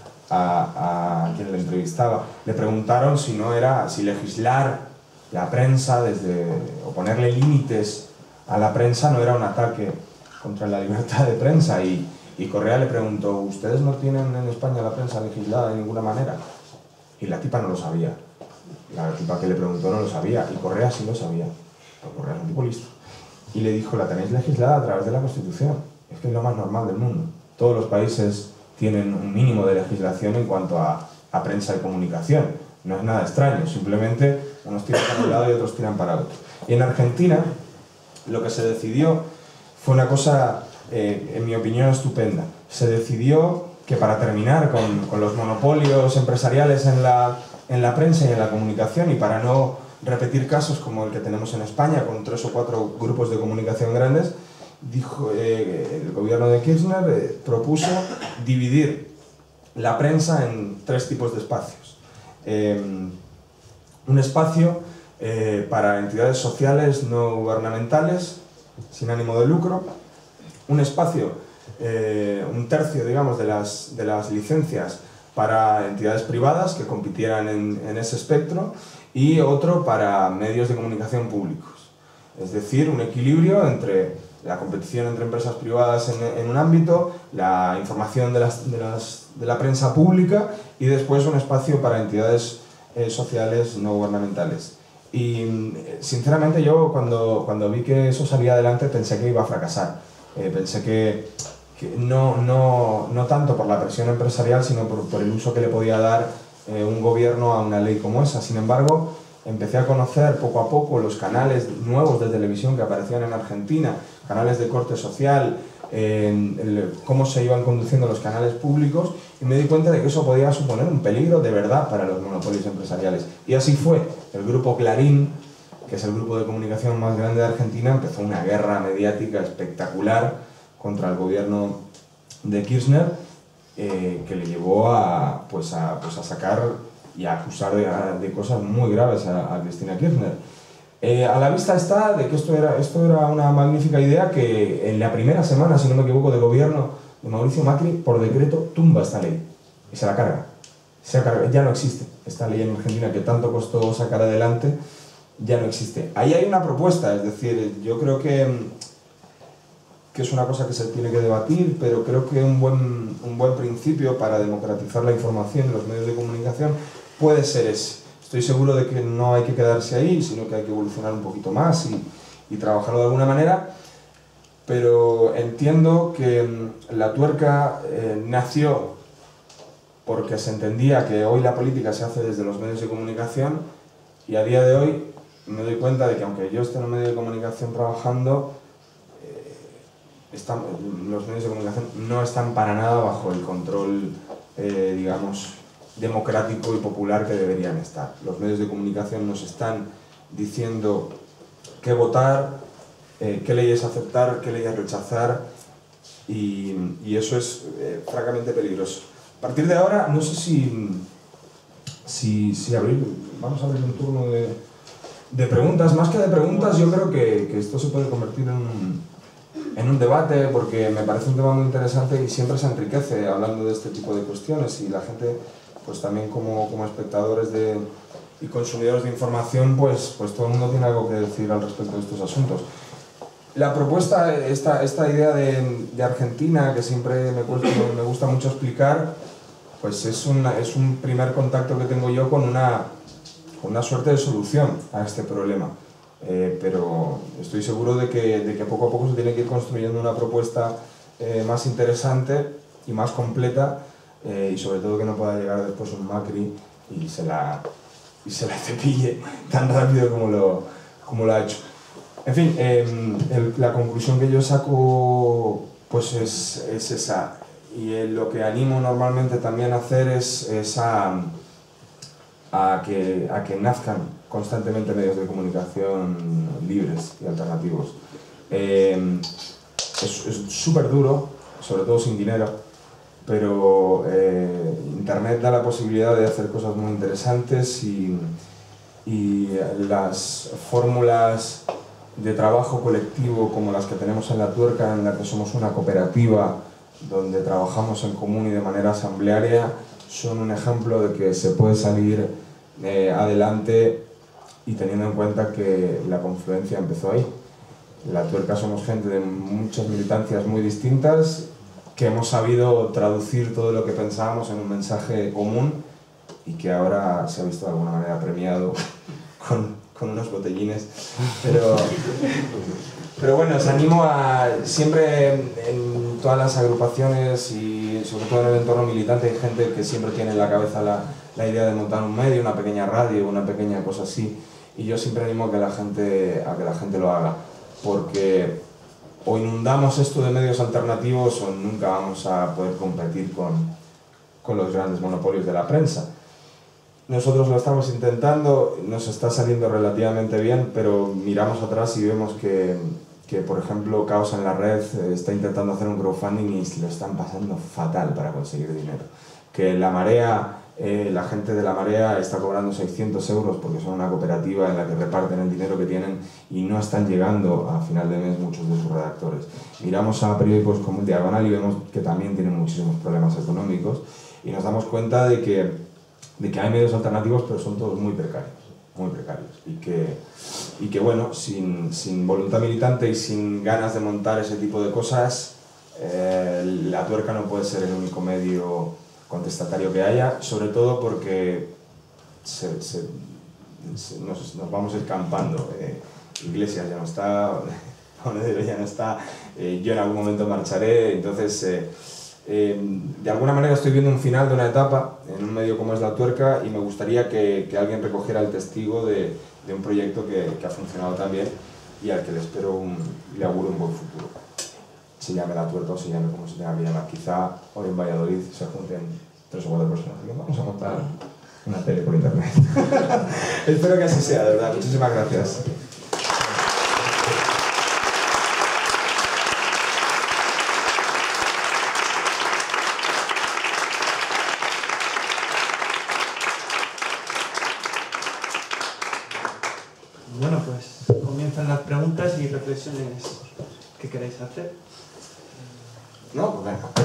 Speaker 2: a, a quien le entrevistaba. Le preguntaron si no era, si legislar la prensa desde, o ponerle límites a la prensa no era un ataque contra la libertad de prensa, y, y Correa le preguntó, ¿ustedes no tienen en España la prensa legislada de ninguna manera? Y la tipa no lo sabía. La tipa que le preguntó no lo sabía, y Correa sí lo sabía. Pero Correa es un tipo listo. Y le dijo, la tenéis legislada a través de la Constitución. Es que es lo más normal del mundo. Todos los países tienen un mínimo de legislación en cuanto a, a prensa y comunicación. No es nada extraño, simplemente unos tiran para un lado y otros tiran para otro. Y en Argentina, lo que se decidió fue una cosa, eh, en mi opinión, estupenda. Se decidió que para terminar con, con los monopolios empresariales en la, en la prensa y en la comunicación, y para no repetir casos como el que tenemos en España, con tres o cuatro grupos de comunicación grandes, dijo, eh, el gobierno de Kirchner eh, propuso dividir la prensa en tres tipos de espacios. Eh, un espacio eh, para entidades sociales no gubernamentales, sin ánimo de lucro, un espacio, eh, un tercio, digamos, de las, de las licencias para entidades privadas que compitieran en, en ese espectro, y otro para medios de comunicación públicos. Es decir, un equilibrio entre la competición entre empresas privadas en, en un ámbito, la información de, las, de, las, de la prensa pública, y después un espacio para entidades eh, sociales no gubernamentales. Y sinceramente yo cuando, cuando vi que eso salía adelante pensé que iba a fracasar. Eh, pensé que, que no, no, no tanto por la presión empresarial, sino por, por el uso que le podía dar eh, un gobierno a una ley como esa. Sin embargo, empecé a conocer poco a poco los canales nuevos de televisión que aparecían en Argentina, canales de corte social, eh, el, cómo se iban conduciendo los canales públicos, y me di cuenta de que eso podía suponer un peligro de verdad para los monopolios empresariales. Y así fue. El grupo Clarín, que es el grupo de comunicación más grande de Argentina, empezó una guerra mediática espectacular contra el gobierno de Kirchner, eh, que le llevó a, pues a, pues a sacar y a acusar de, de cosas muy graves a, a Cristina Kirchner. Eh, a la vista está de que esto era, esto era una magnífica idea que en la primera semana, si no me equivoco, de gobierno de Mauricio Macri, por decreto, tumba esta ley y se la carga. Se la carga. Ya no existe esta ley en Argentina que tanto costó sacar adelante, ya no existe. Ahí hay una propuesta, es decir, yo creo que, que es una cosa que se tiene que debatir, pero creo que un buen, un buen principio para democratizar la información en los medios de comunicación puede ser ese. Estoy seguro de que no hay que quedarse ahí, sino que hay que evolucionar un poquito más y, y trabajarlo de alguna manera, pero entiendo que la tuerca eh, nació porque se entendía que hoy la política se hace desde los medios de comunicación, y a día de hoy me doy cuenta de que aunque yo esté en un medio de comunicación trabajando, eh, están, los medios de comunicación no están para nada bajo el control, eh, digamos, democrático y popular que deberían estar. Los medios de comunicación nos están diciendo qué votar, eh, qué leyes aceptar, qué leyes rechazar, y, y eso es eh, francamente peligroso. A partir de ahora, no sé si, si, si abrir, vamos a abrir un turno de, de preguntas. Más que de preguntas, yo creo que, que esto se puede convertir en un, en un debate, porque me parece un tema muy interesante y siempre se enriquece hablando de este tipo de cuestiones, y la gente, pues también como, como espectadores de, y consumidores de información, pues, pues todo el mundo tiene algo que decir al respecto de estos asuntos. La propuesta, esta, esta idea de, de Argentina, que siempre me, cuesta, me gusta mucho explicar, pues es, una, es un primer contacto que tengo yo con una, con una suerte de solución a este problema. Eh, pero estoy seguro de que, de que poco a poco se tiene que ir construyendo una propuesta eh, más interesante y más completa, eh, y sobre todo que no pueda llegar después un Macri y se la, y se la cepille tan rápido como lo, como lo ha hecho. En fin, eh, el, la conclusión que yo saco pues es, es esa, y eh, lo que animo normalmente también a hacer es, es a, a, que, a que nazcan constantemente medios de comunicación libres y alternativos. Eh, es súper duro, sobre todo sin dinero, pero eh, Internet da la posibilidad de hacer cosas muy interesantes, y, y las fórmulas de trabajo colectivo como las que tenemos en La Tuerca, en la que somos una cooperativa donde trabajamos en común y de manera asamblearia, son un ejemplo de que se puede salir eh, adelante, y teniendo en cuenta que la confluencia empezó ahí. En La Tuerca somos gente de muchas militancias muy distintas, que hemos sabido traducir todo lo que pensábamos en un mensaje común, y que ahora se ha visto de alguna manera premiado con, con unos botellines. Pero, pero bueno, os animo a siempre en, en todas las agrupaciones, y sobre todo en el entorno militante, hay gente que siempre tiene en la cabeza la, la idea de montar un medio, una pequeña radio, una pequeña cosa así, y yo siempre animo a que la gente, a que la gente lo haga, porque o inundamos esto de medios alternativos o nunca vamos a poder competir con, con los grandes monopolios de la prensa. Nosotros lo estamos intentando, nos está saliendo relativamente bien, pero miramos atrás y vemos que, que por ejemplo, Caos en la Red está intentando hacer un crowdfunding y se lo están pasando fatal para conseguir dinero. Que La Marea, eh, la gente de La Marea está cobrando seiscientos euros porque son una cooperativa en la que reparten el dinero que tienen, y no están llegando a final de mes muchos de sus redactores. Miramos a periódicos como el Diagonal y vemos que también tienen muchísimos problemas económicos, y nos damos cuenta de que, de que hay medios alternativos, pero son todos muy precarios, muy precarios, y que, y que bueno, sin, sin voluntad militante y sin ganas de montar ese tipo de cosas, eh, La Tuerca no puede ser el único medio contestatario que haya, sobre todo porque se, se, se, nos, nos vamos escampando. Eh, Iglesias ya no está, Monedero ya no está, eh, yo en algún momento marcharé, entonces eh, eh, de alguna manera estoy viendo un final de una etapa en un medio como es La Tuerca, y me gustaría que, que alguien recogiera el testigo de, de un proyecto que, que ha funcionado tan bien y al que le espero un, le auguro un buen futuro. Se llame La Tuerca o se llame como se tenga que llamar. Quizá hoy en Valladolid se junten tres o cuatro personas y vamos a montar una tele por internet. Espero que así sea, de verdad. Muchísimas gracias.
Speaker 1: Bueno, pues comienzan las preguntas y reflexiones que queráis hacer.
Speaker 2: No, pues venga.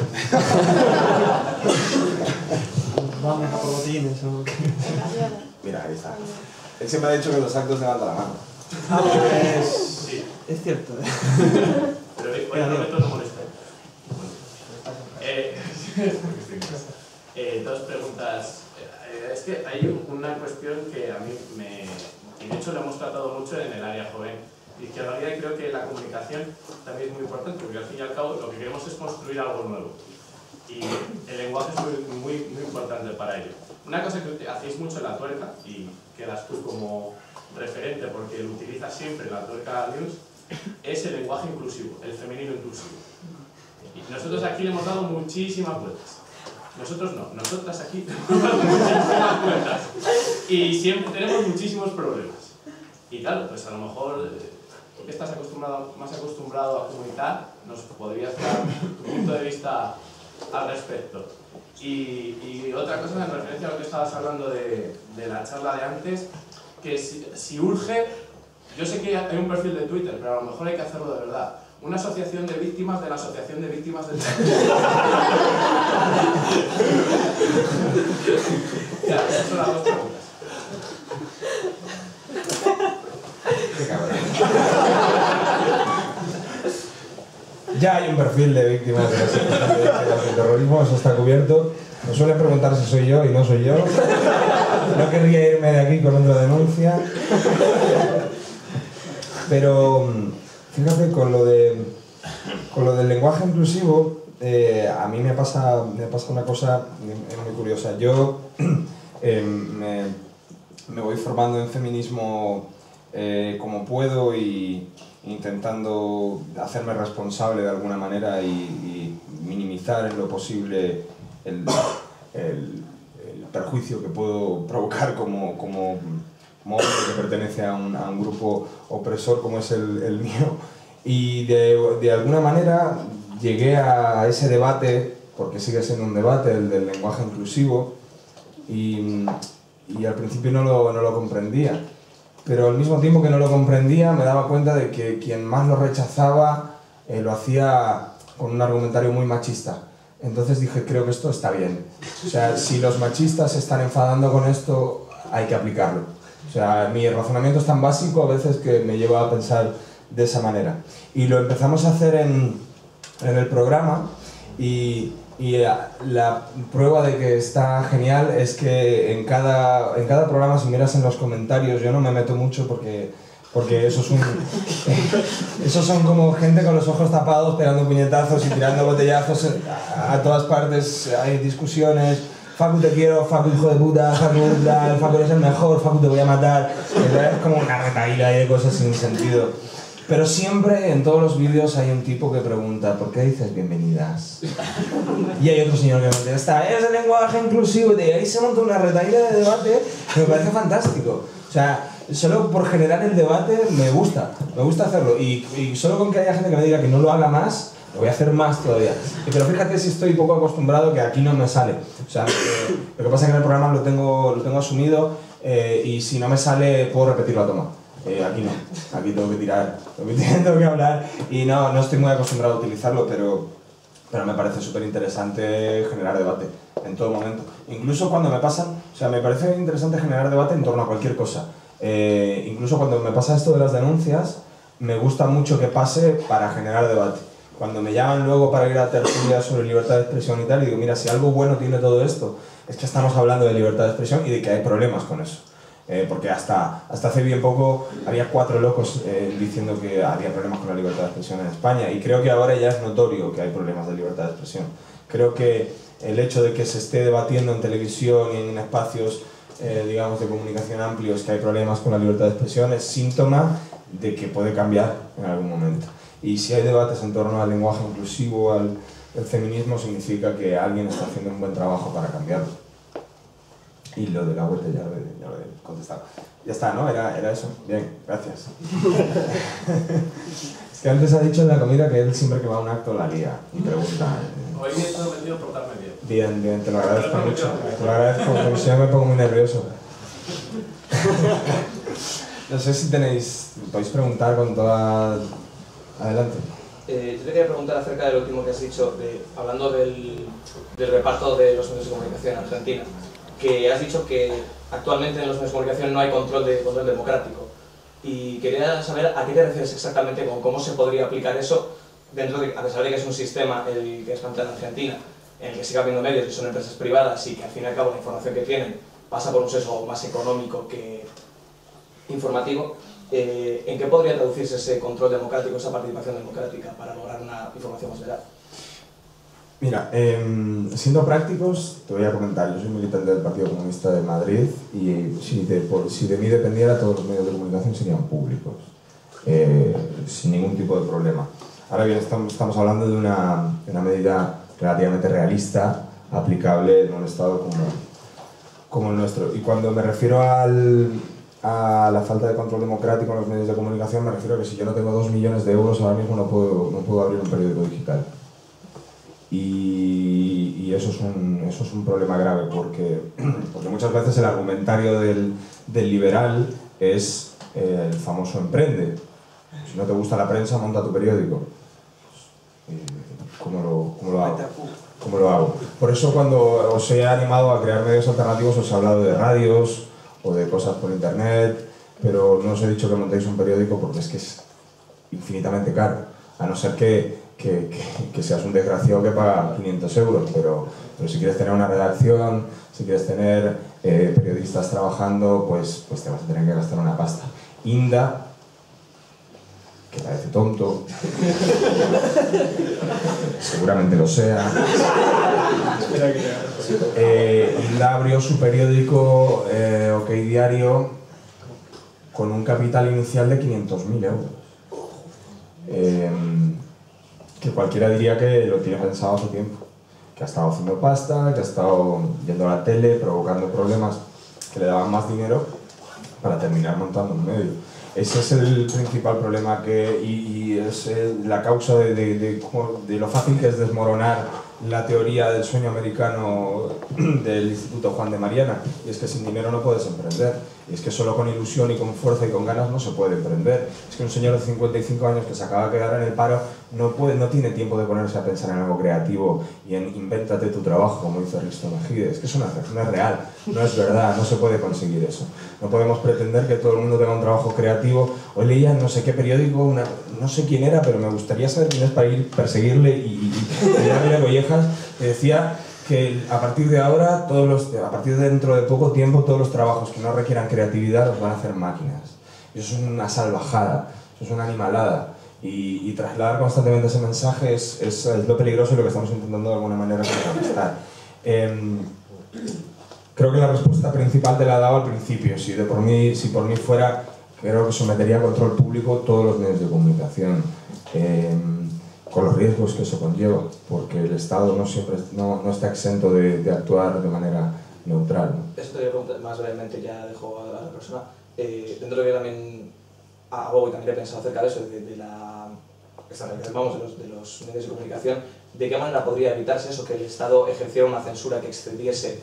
Speaker 1: Vamos a por botellines o...
Speaker 2: Mira, ahí está. Él siempre ha dicho que los actos levanta la mano.
Speaker 1: Ah, pues... Sí. Es cierto.
Speaker 3: Pero hoy prometo no molestar. Eh, eh, dos preguntas. Eh, es que hay una cuestión que a mí me... Y de hecho lo hemos tratado mucho en el área joven. Y que en realidad creo que la comunicación también es muy importante, porque al fin y al cabo lo que queremos es construir algo nuevo. Y el lenguaje es muy, muy, muy importante para ello. Una cosa que hacéis mucho en La Tuerca, y quedas tú como referente porque lo utilizas siempre en La Tuerca News, es el lenguaje inclusivo, el femenino inclusivo. Y nosotros aquí le hemos dado muchísimas vueltas. Nosotros no, nosotras aquí hemos dado muchísimas vueltas. Y siempre tenemos muchísimos problemas. Y claro, pues a lo mejor... que estás acostumbrado, más acostumbrado a comunicar, nos podrías dar tu punto de vista al respecto. Y, y otra cosa en referencia a lo que estabas hablando de, de la charla de antes, que si, si urge, yo sé que hay un perfil de Twitter, pero a lo mejor hay que hacerlo de verdad. una asociación de víctimas de la asociación de víctimas del terrorismo. Ya, esas son las dos preguntas.
Speaker 2: Qué cabrón. Ya hay un perfil de víctimas de las víctimas del terrorismo, eso está cubierto. Me suelen preguntar si soy yo y no soy yo. No querría irme de aquí con otra denuncia. Pero fíjate, con lo, de, con lo del lenguaje inclusivo, eh, a mí me pasa, me pasa una cosa muy, muy curiosa. Yo eh, me, me voy formando en feminismo eh, como puedo y intentando hacerme responsable de alguna manera y, y minimizar en lo posible el, el, el perjuicio que puedo provocar como, como, como hombre que pertenece a un, a un grupo opresor como es el, el mío. Y de, de alguna manera llegué a ese debate, porque sigue siendo un debate, el del lenguaje inclusivo, y, y al principio no lo, no lo comprendía. Pero al mismo tiempo que no lo comprendía, me daba cuenta de que quien más lo rechazaba eh, lo hacía con un argumentario muy machista. Entonces dije, creo que esto está bien. O sea, si los machistas se están enfadando con esto, hay que aplicarlo. O sea, mi razonamiento es tan básico a veces que me lleva a pensar de esa manera. Y lo empezamos a hacer en, en el programa y... Y la prueba de que está genial es que en cada, en cada programa, si miras en los comentarios, yo no me meto mucho porque, porque eso es un, esos son como gente con los ojos tapados pegando puñetazos y tirando botellazos a, a todas partes, hay discusiones. Facu te quiero, Facu hijo de puta, Facu tal, Facu eres el mejor, Facu te voy a matar. Es como una retaíla de cosas sin sentido. Pero siempre en todos los vídeos hay un tipo que pregunta ¿por qué dices bienvenidas? Y hay otro señor que contesta es el lenguaje inclusivo, y ahí se monta una retahíla de debate que me parece fantástico. O sea, solo por generar el debate me gusta, me gusta hacerlo. Y, y solo con que haya gente que me diga que no lo haga más, lo voy a hacer más todavía. Pero fíjate si estoy poco acostumbrado que aquí no me sale. O sea, eh, lo que pasa es que en el programa lo tengo, lo tengo asumido eh, y si no me sale puedo repetir la toma. Eh, aquí no, aquí tengo que tirar, tengo que, tengo que hablar y no, no estoy muy acostumbrado a utilizarlo, pero, pero me parece súper interesante generar debate en todo momento. Incluso cuando me pasan, o sea, me parece interesante generar debate en torno a cualquier cosa. Eh, incluso cuando me pasa esto de las denuncias, me gusta mucho que pase para generar debate. Cuando me llaman luego para ir a tertulias sobre libertad de expresión y tal, y digo, mira, si algo bueno tiene todo esto, es que estamos hablando de libertad de expresión y de que hay problemas con eso. Eh, porque hasta, hasta hace bien poco había cuatro locos eh, diciendo que había problemas con la libertad de expresión en España y creo que ahora ya es notorio que hay problemas de libertad de expresión. Creo que el hecho de que se esté debatiendo en televisión y en espacios eh, digamos de comunicación amplios que hay problemas con la libertad de expresión es síntoma de que puede cambiar en algún momento. Y si hay debates en torno al lenguaje inclusivo, al, al feminismo, significa que alguien está haciendo un buen trabajo para cambiarlo. Y lo de la vuelta ya lo, he, ya lo he contestado. Ya está, ¿no? Era, era eso. Bien, gracias. Es que antes ha dicho en la comida que él siempre que va a un acto la lía y pregunta. Eh,
Speaker 3: Hoy me he prometido portarme bien.
Speaker 2: Bien, bien, te lo agradezco mucho. Te lo agradezco porque si no me pongo muy nervioso. No sé si tenéis... podéis preguntar con toda... Adelante.
Speaker 4: Eh, yo te quería preguntar acerca de lo último que has dicho, de, hablando del, del reparto de los medios de comunicación en Argentina. Que has dicho que actualmente en los medios de comunicación no hay control, de, control democrático. Y quería saber a qué te refieres exactamente, con cómo se podría aplicar eso, dentro de, a pesar de que es un sistema el que es planteado en Argentina, en el que sigue habiendo medios que son empresas privadas y que al fin y al cabo la información que tienen pasa por un sesgo más económico que informativo, eh, ¿en qué podría traducirse ese control democrático, esa participación democrática para lograr una información más veraz?
Speaker 2: Mira, eh, siendo prácticos, te voy a comentar, yo soy militante del Partido Comunista de Madrid y si de, por, si de mí dependiera todos los medios de comunicación serían públicos, eh, sin ningún tipo de problema. Ahora bien, estamos, estamos hablando de una, de una medida relativamente realista, aplicable en un Estado como, como el nuestro. Y cuando me refiero al, a la falta de control democrático en los medios de comunicación, me refiero a que si yo no tengo dos millones de euros ahora mismo no puedo, no puedo abrir un periódico digital. Y, y eso, es un, eso es un problema grave porque, porque muchas veces el argumentario del, del liberal es eh, el famoso emprende. Si no te gusta la prensa, monta tu periódico. ¿Cómo lo, cómo lo hago? ¿Cómo lo hago? Por eso cuando os he animado a crear medios alternativos os he hablado de radios o de cosas por internet, pero no os he dicho que montéis un periódico porque es que es infinitamente caro, a no ser que, que, que, que seas un desgraciado que paga quinientos euros, pero, pero si quieres tener una redacción, si quieres tener eh, periodistas trabajando, pues, pues te vas a tener que gastar una pasta. Inda, que parece tonto, seguramente lo sea, eh, Inda abrió su periódico eh, OK Diario con un capital inicial de quinientos mil euros. Eh, que cualquiera diría que lo tiene pensado hace tiempo, que ha estado haciendo pasta, que ha estado yendo a la tele, provocando problemas que le daban más dinero para terminar montando un medio. Ese es el principal problema que, y, y es la causa de, de, de, de lo fácil que es desmoronar la teoría del sueño americano del Instituto Juan de Mariana, y es que sin dinero no puedes emprender, y es que solo con ilusión y con fuerza y con ganas no se puede emprender. Es que un señor de cincuenta y cinco años que se acaba de quedar en el paro no, puede, no tiene tiempo de ponerse a pensar en algo creativo y en invéntate tu trabajo, como dice Risto Mejide. Es que eso no es, no es real, no es verdad, no se puede conseguir eso. No podemos pretender que todo el mundo tenga un trabajo creativo. Hoy leía no sé qué periódico, una, no sé quién era, pero me gustaría saber quién es para ir perseguirle y, y, y darle collejas, que decía que a partir de ahora, todos los, a partir de dentro de poco tiempo, todos los trabajos que no requieran creatividad los van a hacer máquinas. Y eso es una salvajada, eso es una animalada. Y, y trasladar constantemente ese mensaje es, es, es lo peligroso y lo que estamos intentando de alguna manera contrarrestar. Eh, creo que la respuesta principal te la he dado al principio. Si, de por mí, si por mí fuera, creo que sometería a control público todos los medios de comunicación. Eh, con los riesgos que eso conlleva, porque el Estado no siempre no, no está exento de, de actuar de manera neutral, ¿no?
Speaker 4: Eso te voy a preguntar más brevemente, ya dejo a la persona. Eh, dentro de lo que también hago y también he pensado acerca de eso, de, de la externalización, vamos, de los, de los medios de comunicación, ¿de qué manera podría evitarse eso, que el Estado ejerciera una censura que excediese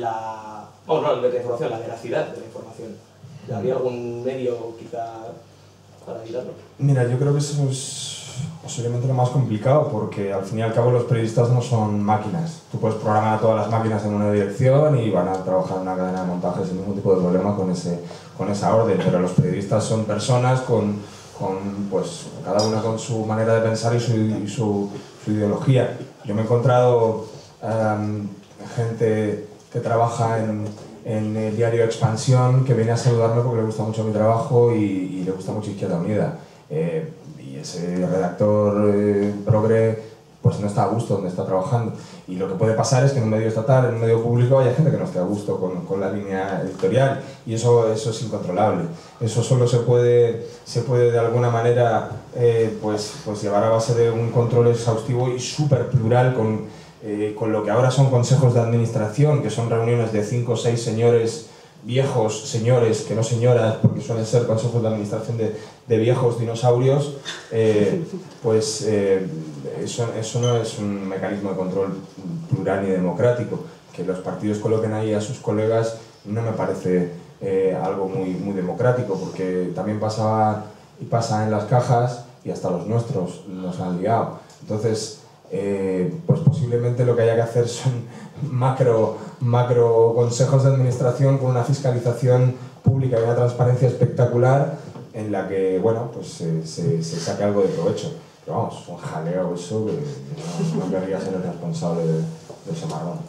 Speaker 4: la, bueno, no, la información, la veracidad de la información? ¿Habría algún medio quizá para evitarlo?
Speaker 2: Mira, yo creo que eso es posiblemente lo más complicado, porque al fin y al cabo los periodistas no son máquinas. Tú puedes programar a todas las máquinas en una dirección y van a trabajar en una cadena de montaje sin ningún tipo de problema con, ese, con esa orden, pero los periodistas son personas con, con pues, cada una con su manera de pensar y su, y su, su ideología. Yo me he encontrado um, gente que trabaja en, en el diario Expansión que viene a saludarme porque le gusta mucho mi trabajo y, y le gusta mucho Izquierda Unida. Eh, y ese redactor eh, progre pues no está a gusto donde está trabajando, y lo que puede pasar es que en un medio estatal, en un medio público, haya gente que no esté a gusto con, con la línea editorial, y eso, eso es incontrolable. Eso solo se puede, se puede de alguna manera eh, pues, pues llevar a base de un control exhaustivo y súper plural con, eh, con lo que ahora son consejos de administración, que son reuniones de cinco o seis señores viejos, señores, que no señoras, porque suelen ser consejos de administración de, de viejos dinosaurios, eh, pues eh, eso, eso no es un mecanismo de control plural ni democrático. Que los partidos coloquen ahí a sus colegas no me parece eh, algo muy, muy democrático, porque también pasaba y pasa en las cajas y hasta los nuestros nos han liado. Entonces, eh, pues posiblemente lo que haya que hacer son macro, macro consejos de administración con una fiscalización pública y una transparencia espectacular en la que, bueno, pues se, se, se saque algo de provecho. Pero vamos, un jaleo eso que no, no querría ser el responsable de, de ese marrón.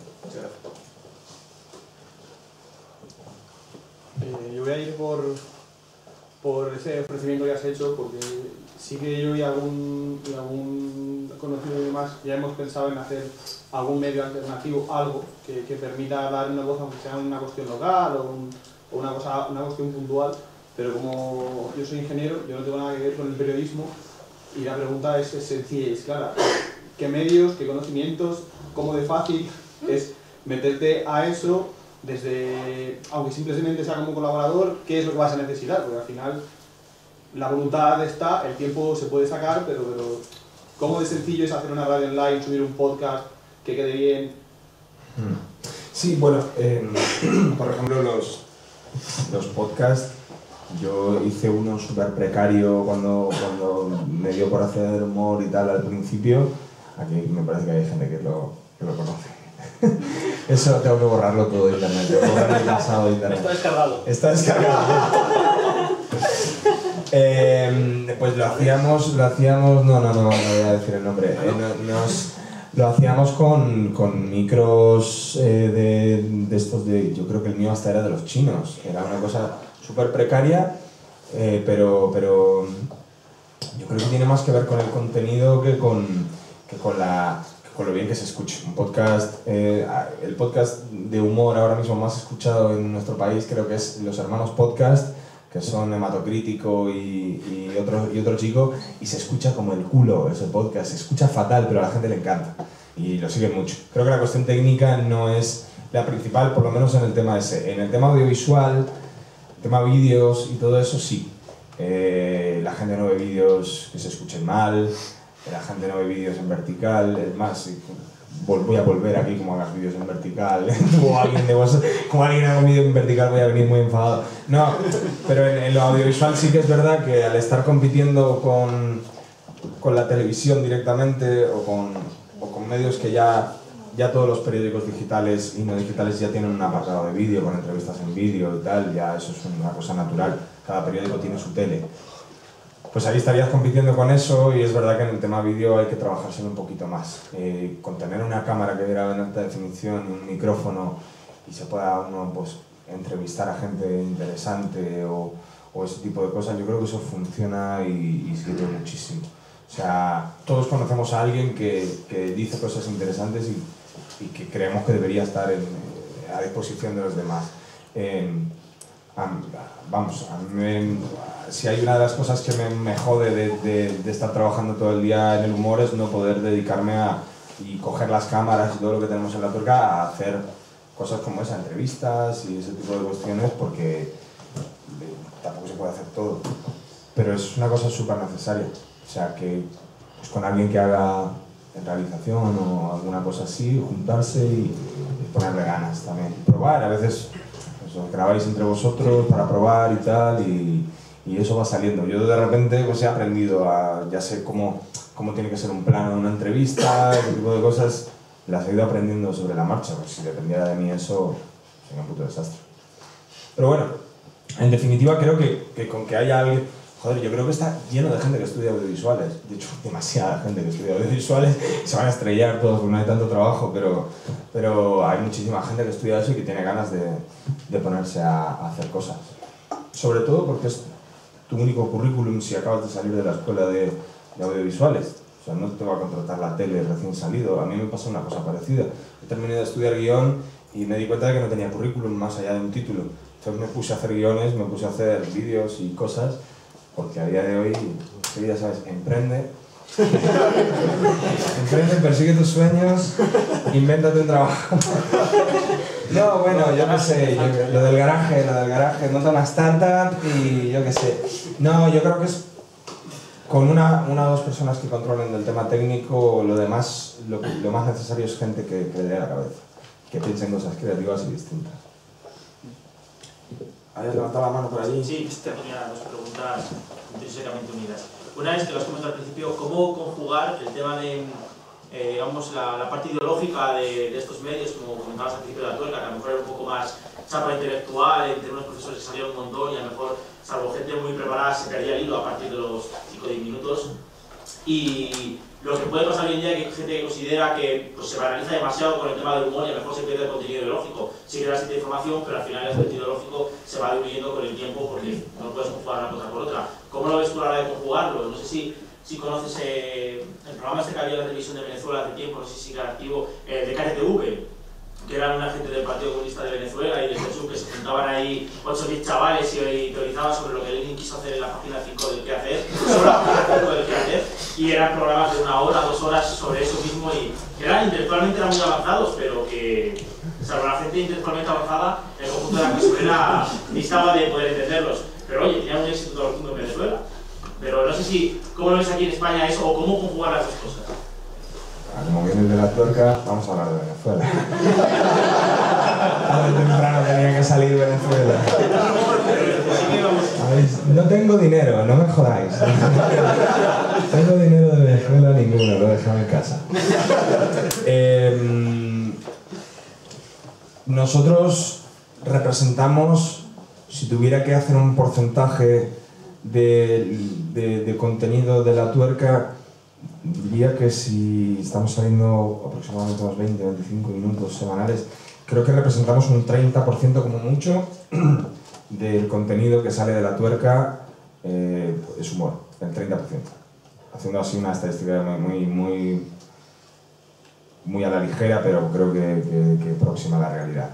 Speaker 5: Eh, yo voy a ir por, por ese ofrecimiento que has hecho, porque sí que yo y algún, y algún conocido y demás ya hemos pensado en hacer algún medio alternativo, algo que, que permita dar una voz, aunque sea una cuestión local o, un, o una, cosa, una cuestión puntual, pero como yo soy ingeniero, yo no tengo nada que ver con el periodismo, y la pregunta es, es sencilla y es clara. ¿Qué medios, qué conocimientos, cómo de fácil es meterte a eso desde, aunque simplemente sea como colaborador, qué es lo que vas a necesitar? Porque al final la voluntad está, el tiempo se puede sacar, pero, pero ¿cómo de sencillo es hacer una radio online, subir un podcast que quede bien?
Speaker 2: Sí, bueno, eh, por ejemplo, los, los podcasts Yo hice uno súper precario cuando, cuando me dio por hacer humor y tal al principio. Aquí me parece que hay gente que lo, que lo conoce. Eso tengo que borrarlo todo de internet, tengo que borrar mi pasado de internet.
Speaker 4: Está descargado.
Speaker 2: Está descargado. eh, pues lo hacíamos, lo hacíamos, no, no, no, no voy a decir el nombre. Eh, no, nos, lo hacíamos con, con micros eh, de, de estos de, yo creo que el mío hasta era de los chinos. Era una cosa súper precaria, eh, pero, pero yo creo que tiene más que ver con el contenido que con, que con, la, que con lo bien que se escuche. Un podcast, eh, el podcast de humor ahora mismo más escuchado en nuestro país creo que es Los Hermanos Podcast, que son Hematocrítico y, y, otro, y otro chico, y se escucha como el culo ese podcast, se escucha fatal, pero a la gente le encanta y lo sigue mucho. Creo que la cuestión técnica no es la principal, por lo menos en el tema ese. En el tema audiovisual, el tema vídeos y todo eso, sí. Eh, la gente no ve vídeos que se escuchen mal, la gente no ve vídeos en vertical, es más, voy a volver aquí como hagas vídeos en vertical, o alguien de vos, como alguien haga un vídeo en vertical voy a venir muy enfadado. No, pero en, en lo audiovisual sí que es verdad que al estar compitiendo con, con la televisión directamente o con, o con medios que ya, ya todos los periódicos digitales y no digitales ya tienen un apartado de vídeo, con entrevistas en vídeo y tal, ya eso es una cosa natural, cada periódico tiene su tele. Pues ahí estarías compitiendo con eso y es verdad que en el tema vídeo hay que trabajárselo un poquito más. Eh, con tener una cámara que grabe en alta definición y un micrófono y se pueda uno pues, entrevistar a gente interesante o, o ese tipo de cosas, yo creo que eso funciona y, y sirve muchísimo. O sea, todos conocemos a alguien que, que dice cosas interesantes y, y que creemos que debería estar en, a disposición de los demás. Eh, Vamos, a mí, si hay una de las cosas que me, me jode de, de, de estar trabajando todo el día en el humor es no poder dedicarme a y coger las cámaras y todo lo que tenemos en la tuerca a hacer cosas como esa, entrevistas y ese tipo de cuestiones, porque tampoco se puede hacer todo. Pero es una cosa súper necesaria. O sea, que pues, con alguien que haga en realización o alguna cosa así, juntarse y, y ponerle ganas también. Probar, a veces... Os grabáis entre vosotros para probar y tal, y, y eso va saliendo. Yo de repente pues, he aprendido a, ya sé cómo, cómo tiene que ser un plano de una entrevista, ese tipo de cosas, las he ido aprendiendo sobre la marcha, pues si dependiera de mí eso, sería un puto desastre. Pero bueno, en definitiva creo que, que con que haya alguien, joder, yo creo que está lleno de gente que estudia audiovisuales, de hecho demasiada gente que estudia audiovisuales, se van a estrellar todos porque no hay tanto trabajo, pero, pero hay muchísima gente que estudia eso y que tiene ganas de, de ponerse a, a hacer cosas. Sobre todo porque es tu único currículum si acabas de salir de la escuela de, de audiovisuales. O sea, no te va a contratar la tele recién salido. A mí me pasó una cosa parecida. He terminado de estudiar guión y me di cuenta de que no tenía currículum más allá de un título. Entonces me puse a hacer guiones, me puse a hacer vídeos y cosas, porque a día de hoy, ya sabes, emprende, emprende, persigue tus sueños, invéntate un trabajo. No, bueno, yo qué sé, yo, lo del garaje, lo del garaje, monta una startup y yo qué sé. No, yo creo que es con una, una o dos personas que controlen del tema técnico, lo demás, lo, lo más necesario es gente que, que le dé la cabeza, que piense en cosas creativas y distintas. ¿Habías levantado la mano por allí?
Speaker 6: Sí, tenía dos preguntas intrínsecamente unidas. Una es que lo has comentado al principio, ¿cómo conjugar el tema de, eh, digamos, la, la parte ideológica de, de estos medios, como comentabas al principio de la tuerca, que a lo mejor era un poco más chapa intelectual, entre unos profesores que salieron un montón y a lo mejor, salvo gente muy preparada, se perdía el hilo a partir de los cinco o diez minutos. Y lo que puede pasar hoy en día es que hay gente que considera que pues, se banaliza demasiado con el tema del humor y a lo mejor se pierde el contenido ideológico. Sí que da cierta información, pero al final el contenido ideológico se va diluyendo con el tiempo porque no puedes conjugar una cosa por otra. ¿Cómo lo ves tú a la hora de conjugarlo? No sé si, si conoces eh, el programa este que había en la televisión de Venezuela hace tiempo, no sé si sigue activo, eh, de K R T V, que eran una gente del Partido Comunista de Venezuela y de Jesús, que se juntaban ahí ocho o diez chavales y teorizaban sobre lo que Lenin quiso hacer en la página cinco del qué hacer, sobre la página cinco del qué hacer, y eran programas de una hora, dos horas sobre eso mismo, y eran intelectualmente eran muy avanzados, pero que, salvo la gente intelectualmente avanzada, el conjunto de la clase obrera distaba de poder entenderlos. Pero oye, tenían un éxito todo el mundo en Venezuela. Pero no sé si, ¿cómo lo ves aquí en España eso, o cómo conjugar las dos cosas?
Speaker 2: Como vienes de la tuerca, vamos a hablar de Venezuela. Tarde o temprano tenía que salir Venezuela. A ver Pues, no tengo dinero, no me jodáis. Tengo dinero de Venezuela ninguno, lo he dejado en casa. Eh, nosotros representamos, si tuviera que hacer un porcentaje de, de, de contenido de La Tuerca, diría que si estamos saliendo aproximadamente unos veinte a veinticinco minutos semanales, creo que representamos un treinta por ciento como mucho del contenido que sale de La Tuerca, eh, es humor, el treinta por ciento. Haciendo así una estadística muy, muy, muy a la ligera, pero creo que, que, que próxima a la realidad.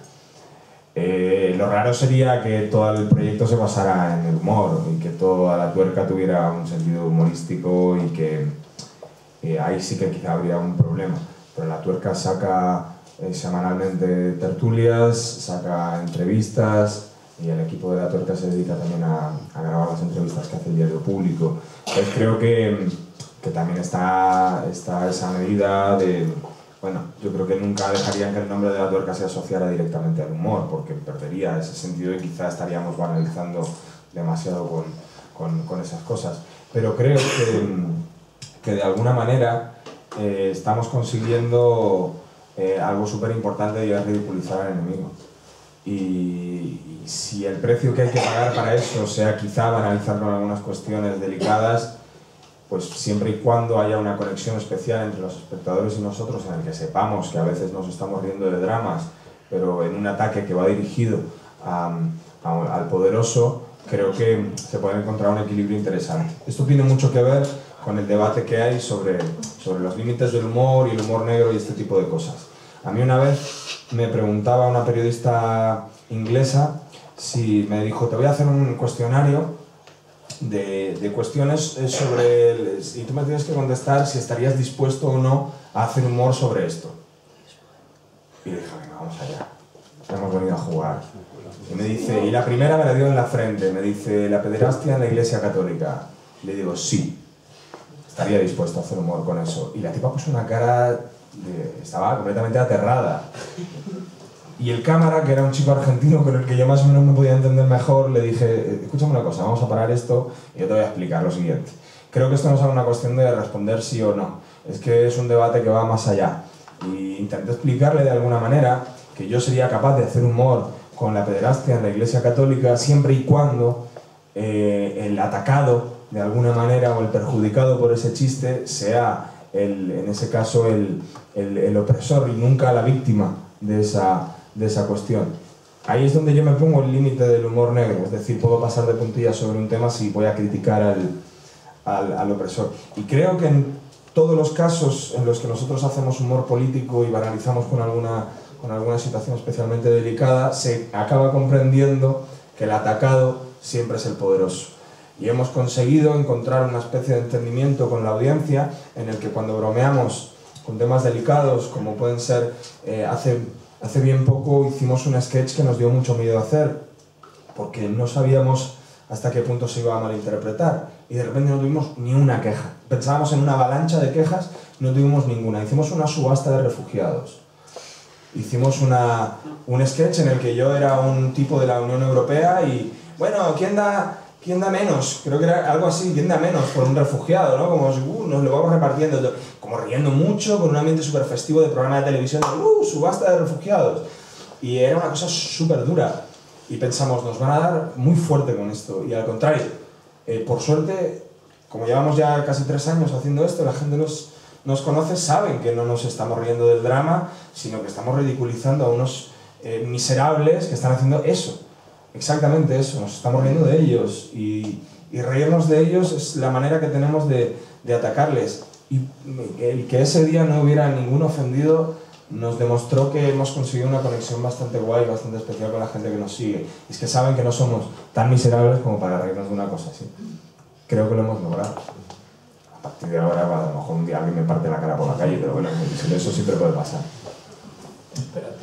Speaker 2: Eh, lo raro sería que todo el proyecto se basara en el humor y que toda La Tuerca tuviera un sentido humorístico y que eh, ahí sí que quizá habría un problema. Pero La Tuerca saca eh, semanalmente tertulias, saca entrevistas y el equipo de La Tuerca se dedica también a, a grabar las entrevistas que hace el diario público. Entonces creo que, que también está, está esa medida de... Bueno, yo creo que nunca dejarían que el nombre de La Tuerca se asociara directamente al humor, porque perdería ese sentido y quizá estaríamos banalizando demasiado con, con, con esas cosas. Pero creo que, que de alguna manera eh, estamos consiguiendo eh, algo súper importante y es ridiculizar al enemigo. Y, y si el precio que hay que pagar para eso sea quizá banalizar con algunas cuestiones delicadas, pues siempre y cuando haya una conexión especial entre los espectadores y nosotros, en el que sepamos que a veces nos estamos riendo de dramas, pero en un ataque que va dirigido a, a, al poderoso, creo que se puede encontrar un equilibrio interesante. Esto tiene mucho que ver con el debate que hay sobre, sobre los límites del humor y el humor negro y este tipo de cosas. A mí una vez me preguntaba una periodista inglesa si me dijo, te voy a hacer un cuestionario De, de cuestiones sobre el, y tú me tienes que contestar si estarías dispuesto o no a hacer humor sobre esto. Y le dije, venga, vamos allá, hemos venido a jugar. Y me dice, y la primera me la dio en la frente, me dice, la pederastia en la Iglesia Católica. Le digo, sí, estaría dispuesto a hacer humor con eso. Y la tipa puso una cara, de, estaba completamente aterrada. Y el cámara, que era un chico argentino con el que yo más o menos me podía entender mejor, le dije, escúchame una cosa, vamos a parar esto y yo te voy a explicar lo siguiente. Creo que esto no es una cuestión de responder sí o no, es que es un debate que va más allá. Y intenté explicarle de alguna manera que yo sería capaz de hacer humor con la pederastia en la Iglesia Católica siempre y cuando eh, el atacado de alguna manera o el perjudicado por ese chiste sea, el, en ese caso, el, el, el opresor y nunca la víctima de esa... de esa cuestión. Ahí es donde yo me pongo el límite del humor negro, es decir, puedo pasar de puntillas sobre un tema si voy a criticar al, al, al opresor. Y creo que en todos los casos en los que nosotros hacemos humor político y banalizamos con alguna, con alguna situación especialmente delicada, se acaba comprendiendo que el atacado siempre es el poderoso. Y hemos conseguido encontrar una especie de entendimiento con la audiencia en el que cuando bromeamos con temas delicados, como pueden ser, eh, hace... Hace bien poco hicimos un sketch que nos dio mucho miedo hacer, porque no sabíamos hasta qué punto se iba a malinterpretar, y de repente no tuvimos ni una queja. Pensábamos en una avalancha de quejas, no tuvimos ninguna. Hicimos una subasta de refugiados. Hicimos una, un sketch en el que yo era un tipo de la Unión Europea y, bueno, ¿quién da, quién da menos? Creo que era algo así, ¿quién da menos por un refugiado? ¿No? Como, uh, nos lo vamos repartiendo, como riendo mucho, con un ambiente súper festivo de programa de televisión, uh, subasta de refugiados. Y era una cosa súper dura. Y pensamos, nos van a dar muy fuerte con esto. Y al contrario, eh, por suerte, como llevamos ya casi tres años haciendo esto, la gente nos, nos conoce, saben que no nos estamos riendo del drama, sino que estamos ridiculizando a unos eh, miserables que están haciendo eso. Exactamente eso, nos estamos riendo de ellos. Y, y reírnos de ellos es la manera que tenemos de, de atacarles. Y el que ese día no hubiera ningún ofendido nos demostró que hemos conseguido una conexión bastante guay, bastante especial con la gente que nos sigue. Y es que saben que no somos tan miserables como para reírnos de una cosa así. Creo que lo hemos logrado. A partir de ahora, a lo mejor un día alguien me parte la cara por la calle, pero bueno, eso siempre puede pasar.
Speaker 7: Espérate,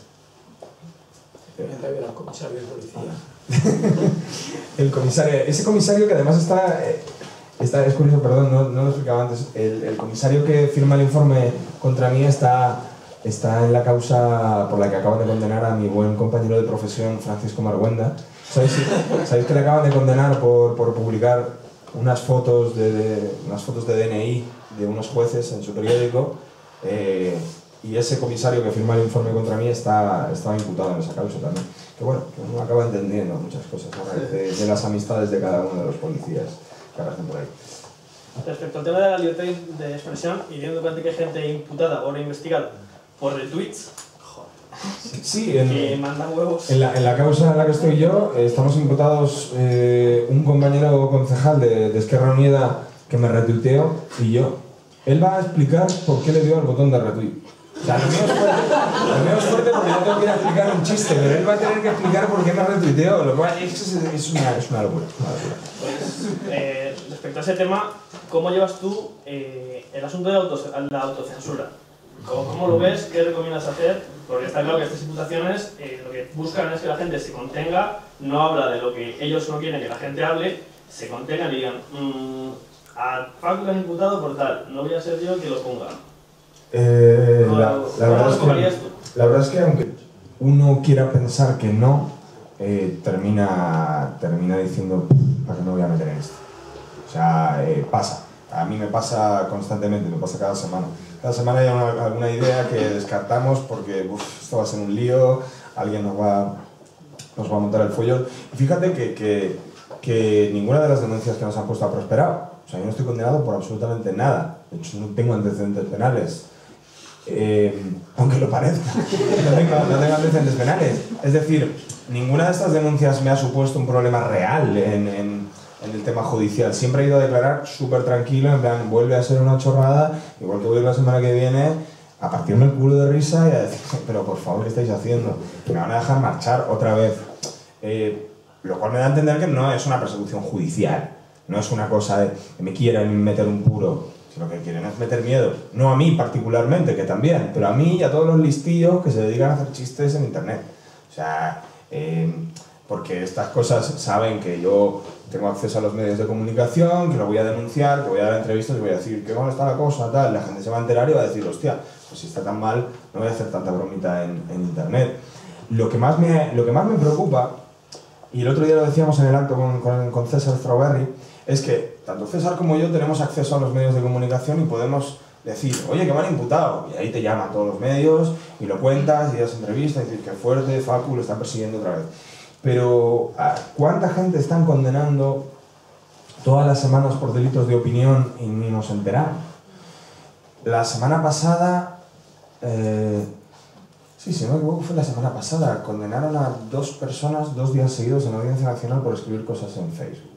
Speaker 7: espérate, ver al comisario de policía.
Speaker 2: El comisario, ese comisario que además está... Eh, Está, es curioso, perdón, no, no lo explicaba antes. El, el comisario que firma el informe contra mí está, está en la causa por la que acaban de condenar a mi buen compañero de profesión, Francisco Marguenda, ¿Sabéis, ¿sabéis que le acaban de condenar por, por publicar unas fotos de, de, unas fotos de D N I de unos jueces en su periódico? Eh, y ese comisario que firma el informe contra mí está, estaba imputado en esa causa también. Que bueno, que uno acaba entendiendo muchas cosas, ¿no? de, de las amistades de cada uno de los policías que aparecen por ahí.
Speaker 8: Respecto al tema de la libertad de expresión, y teniendo en cuenta que hay gente imputada o investigada por retweets,
Speaker 2: Sí, en,
Speaker 8: que mandan huevos.
Speaker 2: en, la, en la causa en la que estoy yo, eh, estamos imputados eh, un compañero concejal de, de Esquerra Unida que me retuiteó y yo. Él va a explicar por qué le dio al botón de retweet. O sea, lo mío es fuerte, lo mío es fuerte porque yo tengo que ir a explicar un chiste, pero él va a tener que explicar por qué me retuiteó. Lo cual es, es, es, una, es una locura. Una locura.
Speaker 8: Pues, eh, respecto a ese tema, ¿cómo llevas tú eh, el asunto de la, autos la autocensura? ¿Cómo, ¿Cómo lo ves? ¿Qué recomiendas hacer? Porque está claro que estas imputaciones eh, lo que buscan es que la gente se contenga, no habla de lo que ellos no quieren que la gente hable, se contengan y digan, mmm, a Paco le han imputado por tal, no voy a ser yo el que lo ponga.
Speaker 2: Eh,
Speaker 8: ¿Cómo,
Speaker 2: la, la, verdad es
Speaker 8: ¿Cómo
Speaker 2: que,
Speaker 8: tú?
Speaker 2: la verdad es que aunque uno quiera pensar que no, eh, termina, termina diciendo, ¿para qué me voy a meter en esto? O sea, eh, pasa. A mí me pasa constantemente, me pasa cada semana. Cada semana hay una, alguna idea que descartamos porque uf, esto va a ser un lío, alguien nos va, nos va a montar el follón. Y fíjate que, que, que ninguna de las denuncias que nos han puesto ha prosperado. O sea, yo no estoy condenado por absolutamente nada. De hecho, no tengo antecedentes penales. Eh, aunque lo parezca, no tengo, no tengo antecedentes penales. Es decir, ninguna de estas denuncias me ha supuesto un problema real en, en, en el tema judicial. Siempre he ido a declarar súper tranquilo, en plan, vuelve a ser una chorrada, igual que voy la semana que viene a partirme el culo de risa y a decir, pero por favor, ¿qué estáis haciendo? Me van a dejar marchar otra vez. Eh, lo cual me da a entender que no es una persecución judicial, no es una cosa de que me quieran meter un puro. Si lo que quieren es meter miedo, no a mí particularmente, que también, pero a mí y a todos los listillos que se dedican a hacer chistes en internet. O sea, eh, porque estas cosas saben que yo tengo acceso a los medios de comunicación, que lo voy a denunciar, que voy a dar entrevistas y voy a decir qué mal está la cosa, tal. La gente se va a enterar y va a decir, hostia, pues si está tan mal, no voy a hacer tanta bromita en, en internet. Lo que, más me, lo que más me preocupa, y el otro día lo decíamos en el acto con, con, con César Strawberry, es que tanto César como yo tenemos acceso a los medios de comunicación y podemos decir, oye, que me han imputado, y ahí te llaman todos los medios y lo cuentas y das entrevistas y dices, qué fuerte, Facu, lo están persiguiendo otra vez. Pero ¿cuánta gente están condenando todas las semanas por delitos de opinión y ni nos enteramos? La semana pasada, eh, sí, si no me equivoco fue la semana pasada, condenaron a dos personas dos días seguidos en la Audiencia Nacional por escribir cosas en Facebook.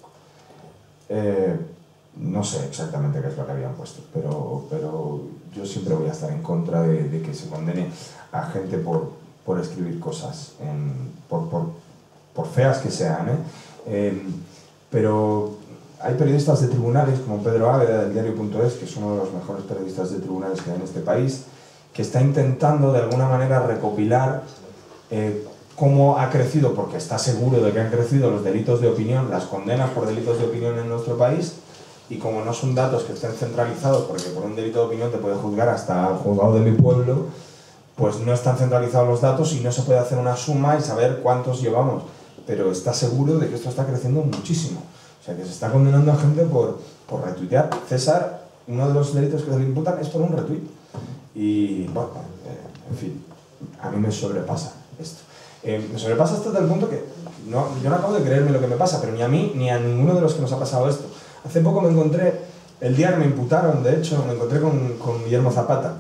Speaker 2: Eh, no sé exactamente qué es lo que habían puesto, pero, pero yo siempre voy a estar en contra de, de que se condene a gente por, por escribir cosas, en, por, por, por feas que sean, ¿eh? Eh, pero hay periodistas de tribunales como Pedro Áveda del diario punto es, que es uno de los mejores periodistas de tribunales que hay en este país, que está intentando de alguna manera recopilar eh, cómo ha crecido, porque está seguro de que han crecido los delitos de opinión, las condenas por delitos de opinión en nuestro país, y como no son datos que estén centralizados, porque por un delito de opinión te puede juzgar hasta el juzgado de mi pueblo, pues no están centralizados los datos y no se puede hacer una suma y saber cuántos llevamos. Pero está seguro de que esto está creciendo muchísimo. O sea, que se está condenando a gente por, por retuitear. César, uno de los delitos que se le imputan es por un retweet. Y, bueno, eh, en fin, a mí me sobrepasa esto. Eh, me sobrepasa hasta tal punto que no, yo no acabo de creerme lo que me pasa, pero ni a mí ni a ninguno de los que nos ha pasado esto. Hace poco me encontré, el día que me imputaron, de hecho, me encontré con, con Guillermo Zapata.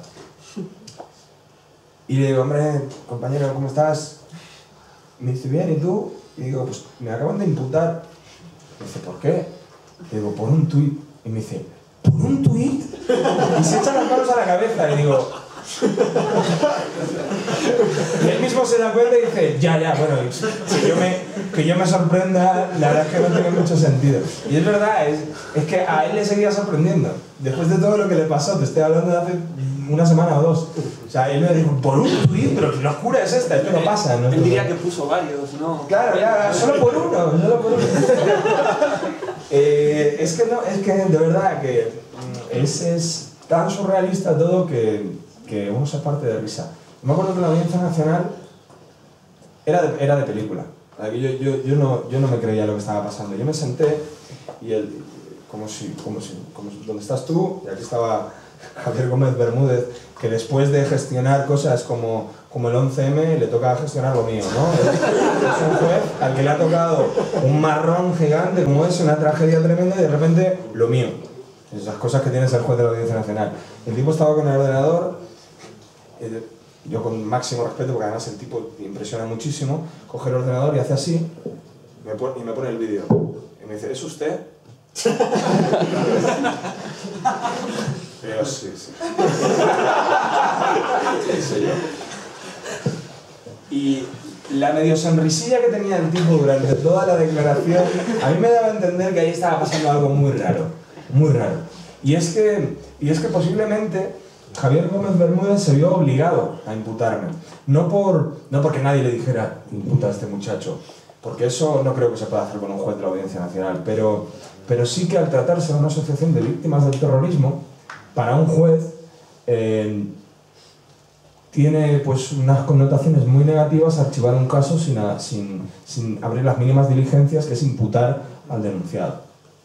Speaker 2: Y le digo, hombre, compañero, ¿cómo estás? Me dice, bien, ¿y tú? Y digo, pues me acaban de imputar. Me dice, ¿por qué? Y digo, por un tuit. Y me dice, ¿por un tuit? Y se echa las manos a la cabeza y digo... Y él mismo se da cuenta y dice, ya, ya, bueno, que yo me, que yo me sorprenda, la verdad es que no tiene mucho sentido. Y es verdad, es, es que a él le seguía sorprendiendo. Después de todo lo que le pasó, te estoy hablando de hace una semana o dos. O sea, él me dijo, por un tuit, pero qué locura es esta, esto no pasa. ¿No?
Speaker 9: Él diría que puso varios, ¿no?
Speaker 2: Claro, ya, solo por uno, solo por uno. eh, es que no, es que de verdad que es, es tan surrealista todo que... que uno se parte de risa. Me acuerdo que la Audiencia Nacional era de, era de película. Aquí yo, yo, yo, no, yo no me creía lo que estaba pasando. Yo me senté y él, como si, como si, como si, ¿dónde estás tú? Y aquí estaba Javier Gómez Bermúdez, que después de gestionar cosas como, como el once eme, le toca gestionar lo mío, ¿no? Es, es un juez al que le ha tocado un marrón gigante, como es, una tragedia tremenda, y de repente, lo mío. Esas cosas que tiene ser juez de la Audiencia Nacional. El tipo estaba con el ordenador, eh, yo con máximo respeto, porque además el tipo impresiona muchísimo, coge el ordenador y hace así, me pone, y me pone el vídeo. Y me dice, ¿es usted? Yo, sí, sí. Sí, soy yo. Y la medio sonrisilla que tenía el tipo durante toda la declaración, a mí me daba a entender que ahí estaba pasando algo muy raro, muy raro. Y es que, y es que posiblemente Javier Gómez Bermúdez se vio obligado a imputarme. No, por, no porque nadie le dijera, imputa a este muchacho, porque eso no creo que se pueda hacer con un juez de la Audiencia Nacional, pero, pero sí que al tratarse de una asociación de víctimas del terrorismo, para un juez eh, tiene pues unas connotaciones muy negativas archivar un caso sin, a, sin, sin abrir las mínimas diligencias, que es imputar al denunciado.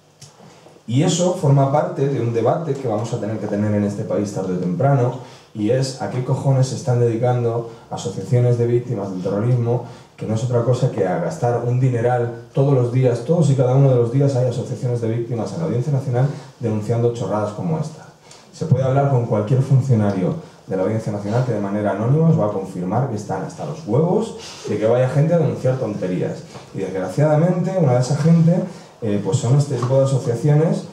Speaker 2: Y eso forma parte de un debate que vamos a tener que tener en este país tarde o temprano, y es a qué cojones se están dedicando asociaciones de víctimas del terrorismo, que no es otra cosa que a gastar un dineral todos los días, todos y cada uno de los días hay asociaciones de víctimas en la Audiencia Nacional denunciando chorradas como esta. Se puede hablar con cualquier funcionario de la Audiencia Nacional que de manera anónima os va a confirmar que están hasta los huevos de que vaya gente a denunciar tonterías. Y desgraciadamente una de esa gente eh, pues son este tipo de asociaciones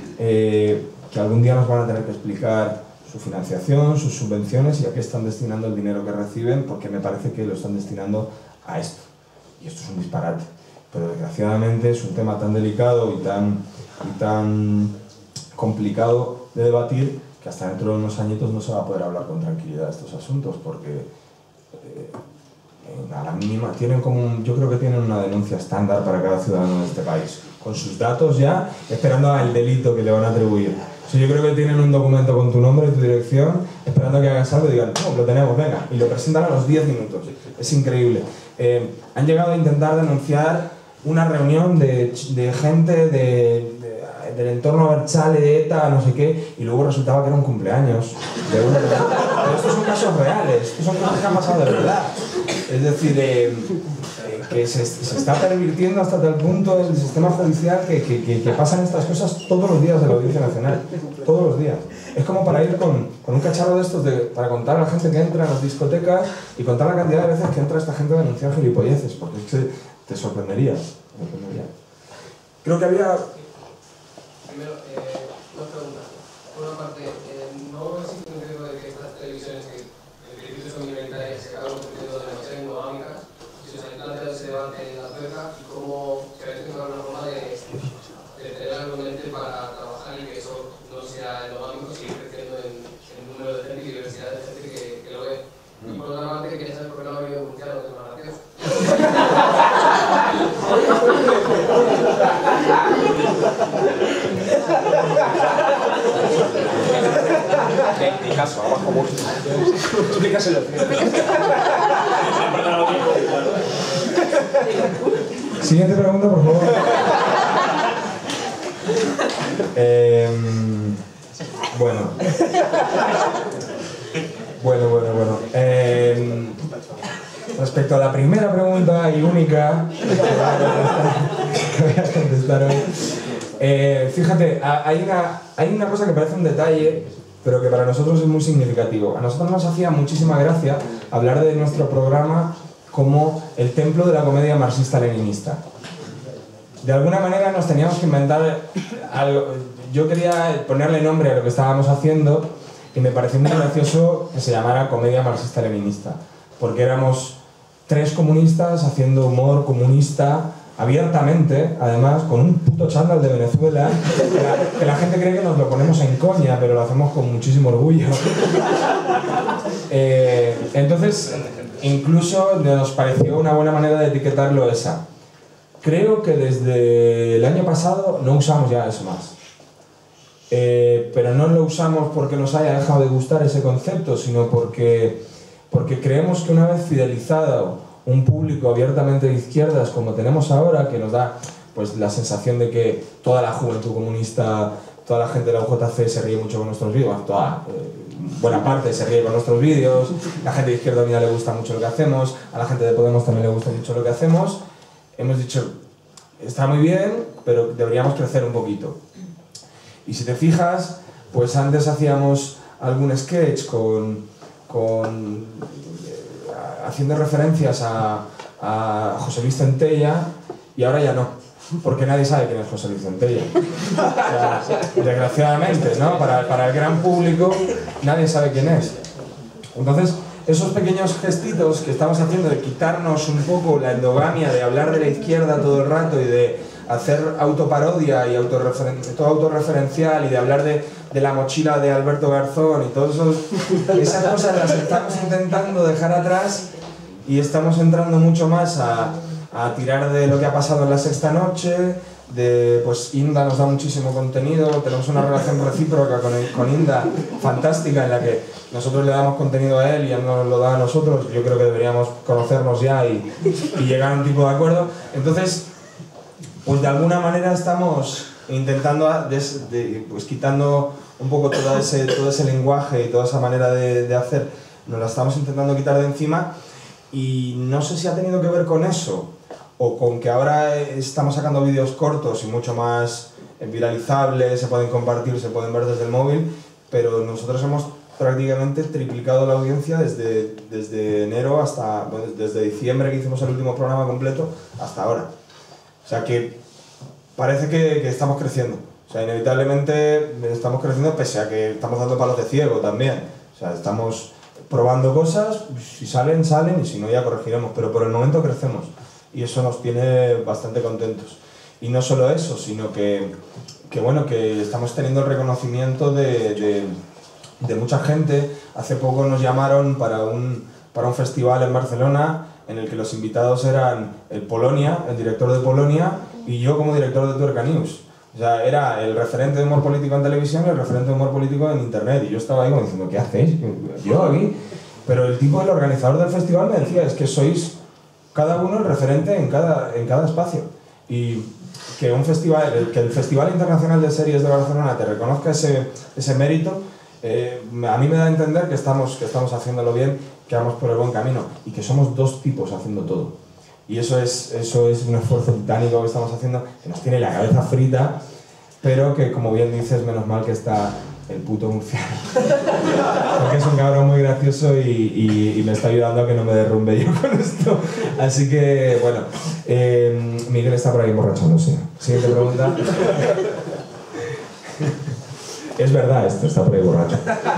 Speaker 2: eh, que algún día nos van a tener que explicar su financiación, sus subvenciones y a qué están destinando el dinero que reciben, porque me parece que lo están destinando a esto. Y esto es un disparate. Pero desgraciadamente es un tema tan delicado y tan, y tan complicado de debatir que hasta dentro de unos añitos no se va a poder hablar con tranquilidad de estos asuntos, porque eh, a la mínima tienen como un, yo creo que tienen una denuncia estándar para cada ciudadano de este país, con sus datos ya, esperando al delito que le van a atribuir. O sea, yo creo que tienen un documento con tu nombre y tu dirección, esperando a que hagas algo y digan, no, lo tenemos, venga, y lo presentan a los diez minutos. Es increíble. Eh, han llegado a intentar denunciar una reunión de, de gente de, de, del entorno Berchale, de ETA, no sé qué, y luego resultaba que era un cumpleaños de una... Pero estos son casos reales, estos son cosas que han pasado de verdad. Es decir, eh, eh, que se, se está pervirtiendo hasta tal punto el sistema judicial que, que, que, que pasan estas cosas todos los días de la Audiencia Nacional, todos los días. Es como para ir con, con un cacharro de estos de, para contar a la gente que entra en las discotecas y contar la cantidad de veces que entra esta gente a denunciar gilipolleces, porque es que te sorprendería, te sorprendería. Creo que había...
Speaker 10: Primero, eh, dos preguntas. Por una parte, eh, ¿no existe un riesgo de que estas televisiones que en principio son minoritarias se acaban convirtiendo demasiado endogámicas? Si os habéis planteado ese debate en la tuerca y cómo se habéis tenido alguna forma de, de tener algo en mente para trabajar y que eso no sea endogámico, seguir creciendo en, en número de gente y diversidad de gente que, que lo ve. Y por otra parte, quería saber por qué no ha habido denunciado de más gracioso.
Speaker 4: En mi caso, abajo vos. Explícaselo.
Speaker 2: Siguiente pregunta, por favor. eh, bueno. Bueno, bueno, bueno. Eh, respecto a la primera pregunta y única que voy a contestar hoy, eh, fíjate, hay una, hay una cosa que parece un detalle, pero que para nosotros es muy significativo. A nosotros nos hacía muchísima gracia hablar de nuestro programa como el templo de la comedia marxista-leninista. De alguna manera nos teníamos que inventar algo. Yo quería ponerle nombre a lo que estábamos haciendo y me pareció muy gracioso que se llamara comedia marxista-leninista, porque éramos tres comunistas haciendo humor comunista abiertamente, además, con un puto chándal de Venezuela, que la, que la gente cree que nos lo ponemos en coña, pero lo hacemos con muchísimo orgullo. Eh, entonces, incluso nos pareció una buena manera de etiquetarlo esa. Creo que desde el año pasado no usamos ya eso más. Eh, pero no lo usamos porque nos haya dejado de gustar ese concepto, sino porque, porque creemos que una vez fidelizado un público abiertamente de izquierdas como tenemos ahora, que nos da pues la sensación de que toda la juventud comunista, toda la gente de la U J C se ríe mucho con nuestros vídeos, bueno, toda, eh, buena parte se ríe con nuestros vídeos, la gente de Izquierda Unida le gusta mucho lo que hacemos, a la gente de Podemos también le gusta mucho lo que hacemos. Hemos dicho, está muy bien, pero deberíamos crecer un poquito. Y si te fijas, pues antes hacíamos algún sketch con, con eh, haciendo referencias a, a José Luis Centella, y ahora ya no, porque nadie sabe quién es José Luis Centella. O sea, desgraciadamente, ¿no? Para, para el gran público nadie sabe quién es. Entonces, esos pequeños gestitos que estamos haciendo de quitarnos un poco la endogamia de hablar de la izquierda todo el rato y de hacer autoparodia y autorreferen todo autorreferencial y de hablar de, de la mochila de Alberto Garzón y todas esas cosas las estamos intentando dejar atrás y estamos entrando mucho más a, a tirar de lo que ha pasado en La Sexta Noche, de pues Inda nos da muchísimo contenido, tenemos una relación recíproca con, el, con Inda fantástica en la que nosotros le damos contenido a él y él nos lo da a nosotros. Yo creo que deberíamos conocernos ya y, y llegar a un tipo de acuerdo. Entonces, pues de alguna manera estamos intentando, des, de, pues quitando un poco todo ese, todo ese lenguaje y toda esa manera de, de hacer, nos la estamos intentando quitar de encima, y no sé si ha tenido que ver con eso o con que ahora estamos sacando vídeos cortos y mucho más viralizables, se pueden compartir, se pueden ver desde el móvil, pero nosotros hemos prácticamente triplicado la audiencia desde, desde enero hasta, bueno, desde diciembre que hicimos el último programa completo hasta ahora. O sea que parece que, que estamos creciendo. O sea, inevitablemente estamos creciendo pese a que estamos dando palos de ciego también. O sea, estamos probando cosas, si salen, salen, y si no ya corregiremos. Pero por el momento crecemos y eso nos tiene bastante contentos. Y no solo eso, sino que, que, bueno, que estamos teniendo el reconocimiento de, de, de mucha gente. Hace poco nos llamaron para un, para un festival en Barcelona en el que los invitados eran el Polonia, el director de Polonia, y yo como director de Tuerca News. O sea, era el referente de humor político en televisión y el referente de humor político en internet. Y yo estaba ahí como diciendo, ¿qué hacéis? Yo aquí. Pero el tipo, el organizador del festival me decía, es que sois cada uno el referente en cada, en cada espacio. Y que, un festival, que el Festival Internacional de Series de Barcelona te reconozca ese, ese mérito, eh, a mí me da a entender que estamos, que estamos haciéndolo bien, que vamos por el buen camino y que somos dos tipos haciendo todo. Y eso es, eso es un esfuerzo titánico que estamos haciendo, que nos tiene la cabeza frita, pero que, como bien dices, menos mal que está el puto Murciano. Porque es un cabrón muy gracioso y, y, y me está ayudando a que no me derrumbe yo con esto. Así que, bueno, eh, Miguel está por ahí emborrachándose. Siguiente pregunta. Es verdad esto, está por ahí borracho.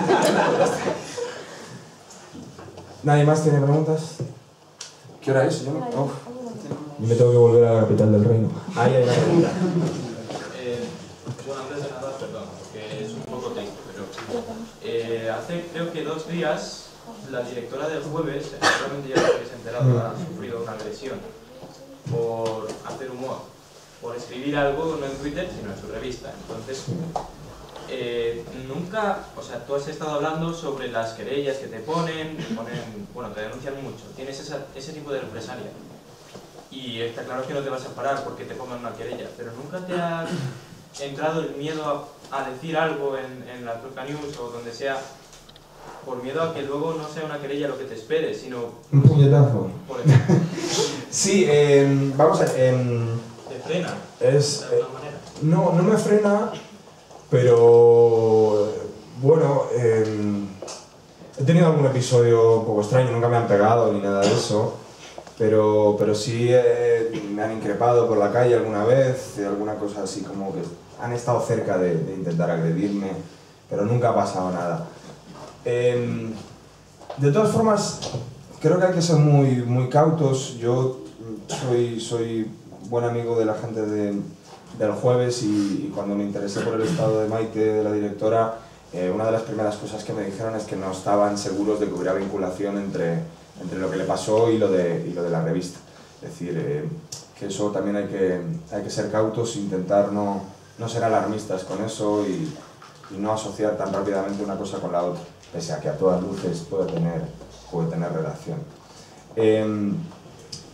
Speaker 2: ¿Nadie más tiene preguntas? ¿Qué hora es? Yo, no... oh. Yo me tengo que volver a la capital del reino. Ahí hay una pregunta.
Speaker 3: Eh, bueno, antes de nada, perdón, porque es un poco técnico, pero eh, hace creo que dos días la directora del Jueves, seguramente ya lo habéis enterado, ha sufrido una agresión por hacer humor, por escribir algo no en Twitter, sino en su revista. Entonces, Eh, nunca, o sea, tú has estado hablando sobre las querellas que te ponen, te ponen, bueno, te denuncian mucho, tienes esa, ese tipo de represalia y está claro que no te vas a parar porque te pongan una querella, pero nunca te ha entrado el miedo a, a decir algo en, en la Tuerca News o donde sea, por miedo a que luego no sea una querella lo que te espere, sino...
Speaker 2: Un puñetazo.
Speaker 3: Por ejemplo.
Speaker 2: Sí, eh, vamos a... Eh,
Speaker 3: ¿Te frena?
Speaker 2: Es,
Speaker 3: de alguna manera.
Speaker 2: No, no me frena. Pero, bueno, eh, he tenido algún episodio un poco extraño, nunca me han pegado ni nada de eso, pero, pero sí eh, me han increpado por la calle alguna vez, alguna cosa así como que han estado cerca de, de intentar agredirme, pero nunca ha pasado nada. Eh, de todas formas, creo que hay que ser muy, muy cautos. Yo soy, soy buen amigo de la gente de... del Jueves y, y cuando me interesé por el estado de Maite, de la directora, eh, una de las primeras cosas que me dijeron es que no estaban seguros de que hubiera vinculación entre, entre lo que le pasó y lo de, y lo de la revista. Es decir, eh, que eso también hay que, hay que ser cautos, intentar no, no ser alarmistas con eso y, y no asociar tan rápidamente una cosa con la otra, pese a que a todas luces puede tener, puede tener relación. Eh,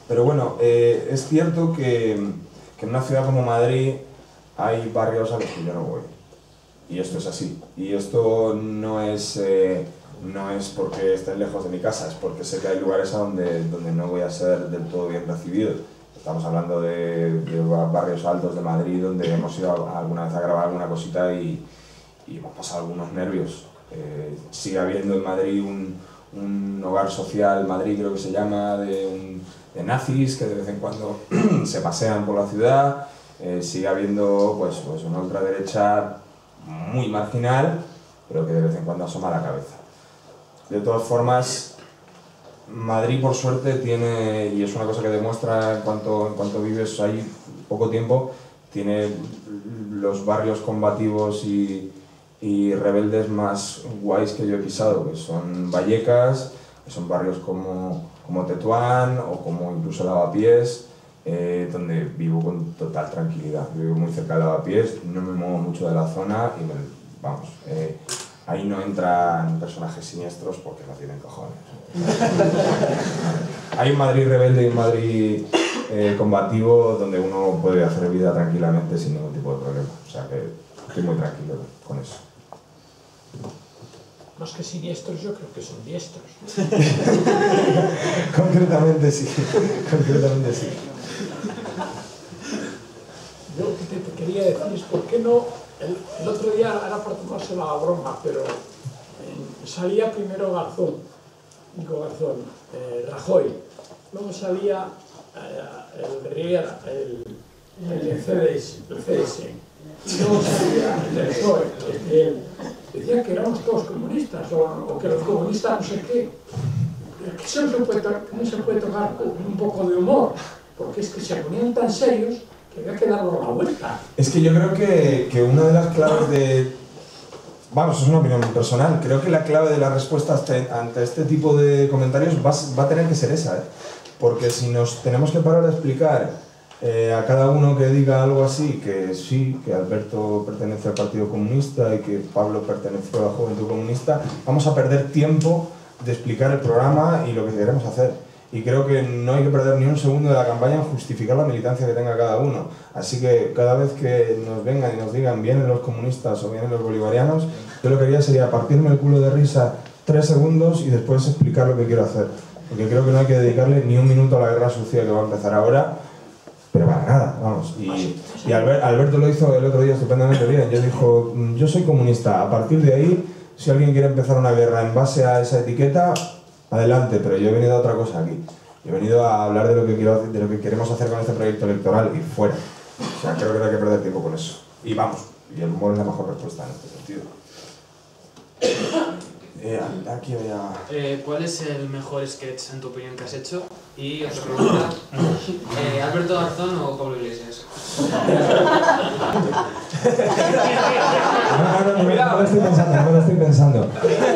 Speaker 2: Pero bueno, eh, es cierto que, que en una ciudad como Madrid hay barrios a los que yo no voy. Y esto es así. Y esto no es, eh, no es porque estén lejos de mi casa, es porque sé que hay lugares a donde, donde no voy a ser del todo bien recibido. Estamos hablando de, de barrios altos de Madrid donde hemos ido alguna vez a grabar alguna cosita y, y hemos pasado algunos nervios. Eh, sigue habiendo en Madrid un, un hogar social, Madrid creo que se llama, de, un, de nazis que de vez en cuando se pasean por la ciudad. Eh, sigue habiendo pues, pues una ultraderecha muy marginal, pero que de vez en cuando asoma la cabeza. De todas formas, Madrid por suerte tiene, y es una cosa que demuestra en cuanto, en cuanto vives ahí poco tiempo, tiene los barrios combativos y, y rebeldes más guays que yo he pisado, que son Vallecas, que son barrios como, como Tetuán o como incluso Lavapiés, eh, donde vivo con total tranquilidad. Vivo muy cerca de Lavapiés, no me muevo mucho de la zona y me, vamos, eh, ahí no entran personajes siniestros porque no tienen cojones. Hay un Madrid rebelde y un Madrid eh, combativo donde uno puede hacer vida tranquilamente sin ningún tipo de problema. O sea que estoy muy tranquilo con eso.
Speaker 7: Más que siniestros, yo creo que son diestros.
Speaker 2: Concretamente sí. Concretamente sí.
Speaker 7: Yo lo que te, te quería decir es por qué no, el, el otro día era por tomarse la broma, pero eh, salía primero Garzón, digo Garzón, eh, Rajoy, luego salía eh, el Riera, el, el C D S, el C D S, y luego salía el P S O E, el, decían que éramos todos comunistas, o, o que los comunistas no sé qué. ¿Qué se, no se puede, no se puede tocar un poco de humor? Porque es que se ponían tan serios que había que darle la vuelta.
Speaker 2: Es que yo creo que, que una de las claves de... Vamos, es una opinión personal. Creo que la clave de la respuesta ante, ante este tipo de comentarios va, va a tener que ser esa, ¿eh? Porque si nos tenemos que parar a explicar eh, a cada uno que diga algo así, que sí, que Alberto pertenece al Partido Comunista y que Pablo perteneció a la Juventud Comunista, vamos a perder tiempo de explicar el programa y lo que queremos hacer. Y creo que no hay que perder ni un segundo de la campaña en justificar la militancia que tenga cada uno. Así que cada vez que nos vengan y nos digan vienen los comunistas o vienen los bolivarianos, yo lo que haría sería partirme el culo de risa tres segundos y después explicar lo que quiero hacer. Porque creo que no hay que dedicarle ni un minuto a la guerra sucia que va a empezar ahora, pero para nada, vamos. Y, y Albert, Alberto lo hizo el otro día estupendamente bien. Yo dijo, yo soy comunista, a partir de ahí, si alguien quiere empezar una guerra en base a esa etiqueta, adelante, pero yo he venido a otra cosa aquí. He venido a hablar de lo que quiero, de lo que queremos hacer con este proyecto electoral y fuera. O sea, creo que no hay que perder tiempo con eso. Y vamos, y el humor es la mejor respuesta en este sentido. Eh, aquí voy a...
Speaker 11: Eh, ¿Cuál es el mejor sketch en tu opinión que has hecho? Y otra pregunta, eh, ¿Alberto Garzón o Pablo Iglesias?
Speaker 2: No, no, no, no lo estoy pensando, no lo estoy pensando.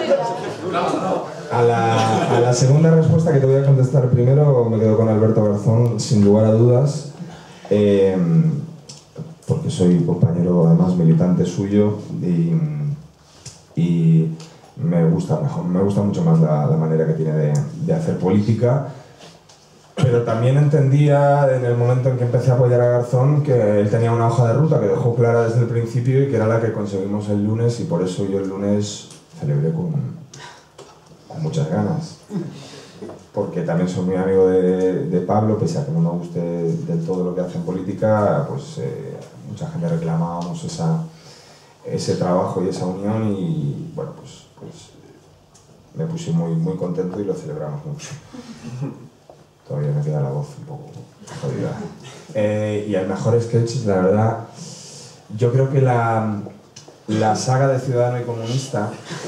Speaker 2: A la, a la segunda respuesta que te voy a contestar primero, me quedo con Alberto Garzón, sin lugar a dudas, eh, porque soy compañero, además, militante suyo y, y me gusta mejor, me gusta mucho más la, la manera que tiene de, de hacer política, pero también entendía en el momento en que empecé a apoyar a Garzón que él tenía una hoja de ruta que dejó clara desde el principio y que era la que conseguimos el lunes, y por eso yo el lunes celebré con, con muchas ganas. Porque también soy muy amigo de, de Pablo, pese a que no me guste del todo lo que hace en política, pues eh, mucha gente reclamábamos esa, ese trabajo y esa unión y bueno, pues, pues me puse muy, muy contento y lo celebramos mucho. Todavía me queda la voz un poco jodida. Eh, y el mejor sketch, la verdad, yo creo que la, la saga de Ciudadano y Comunista,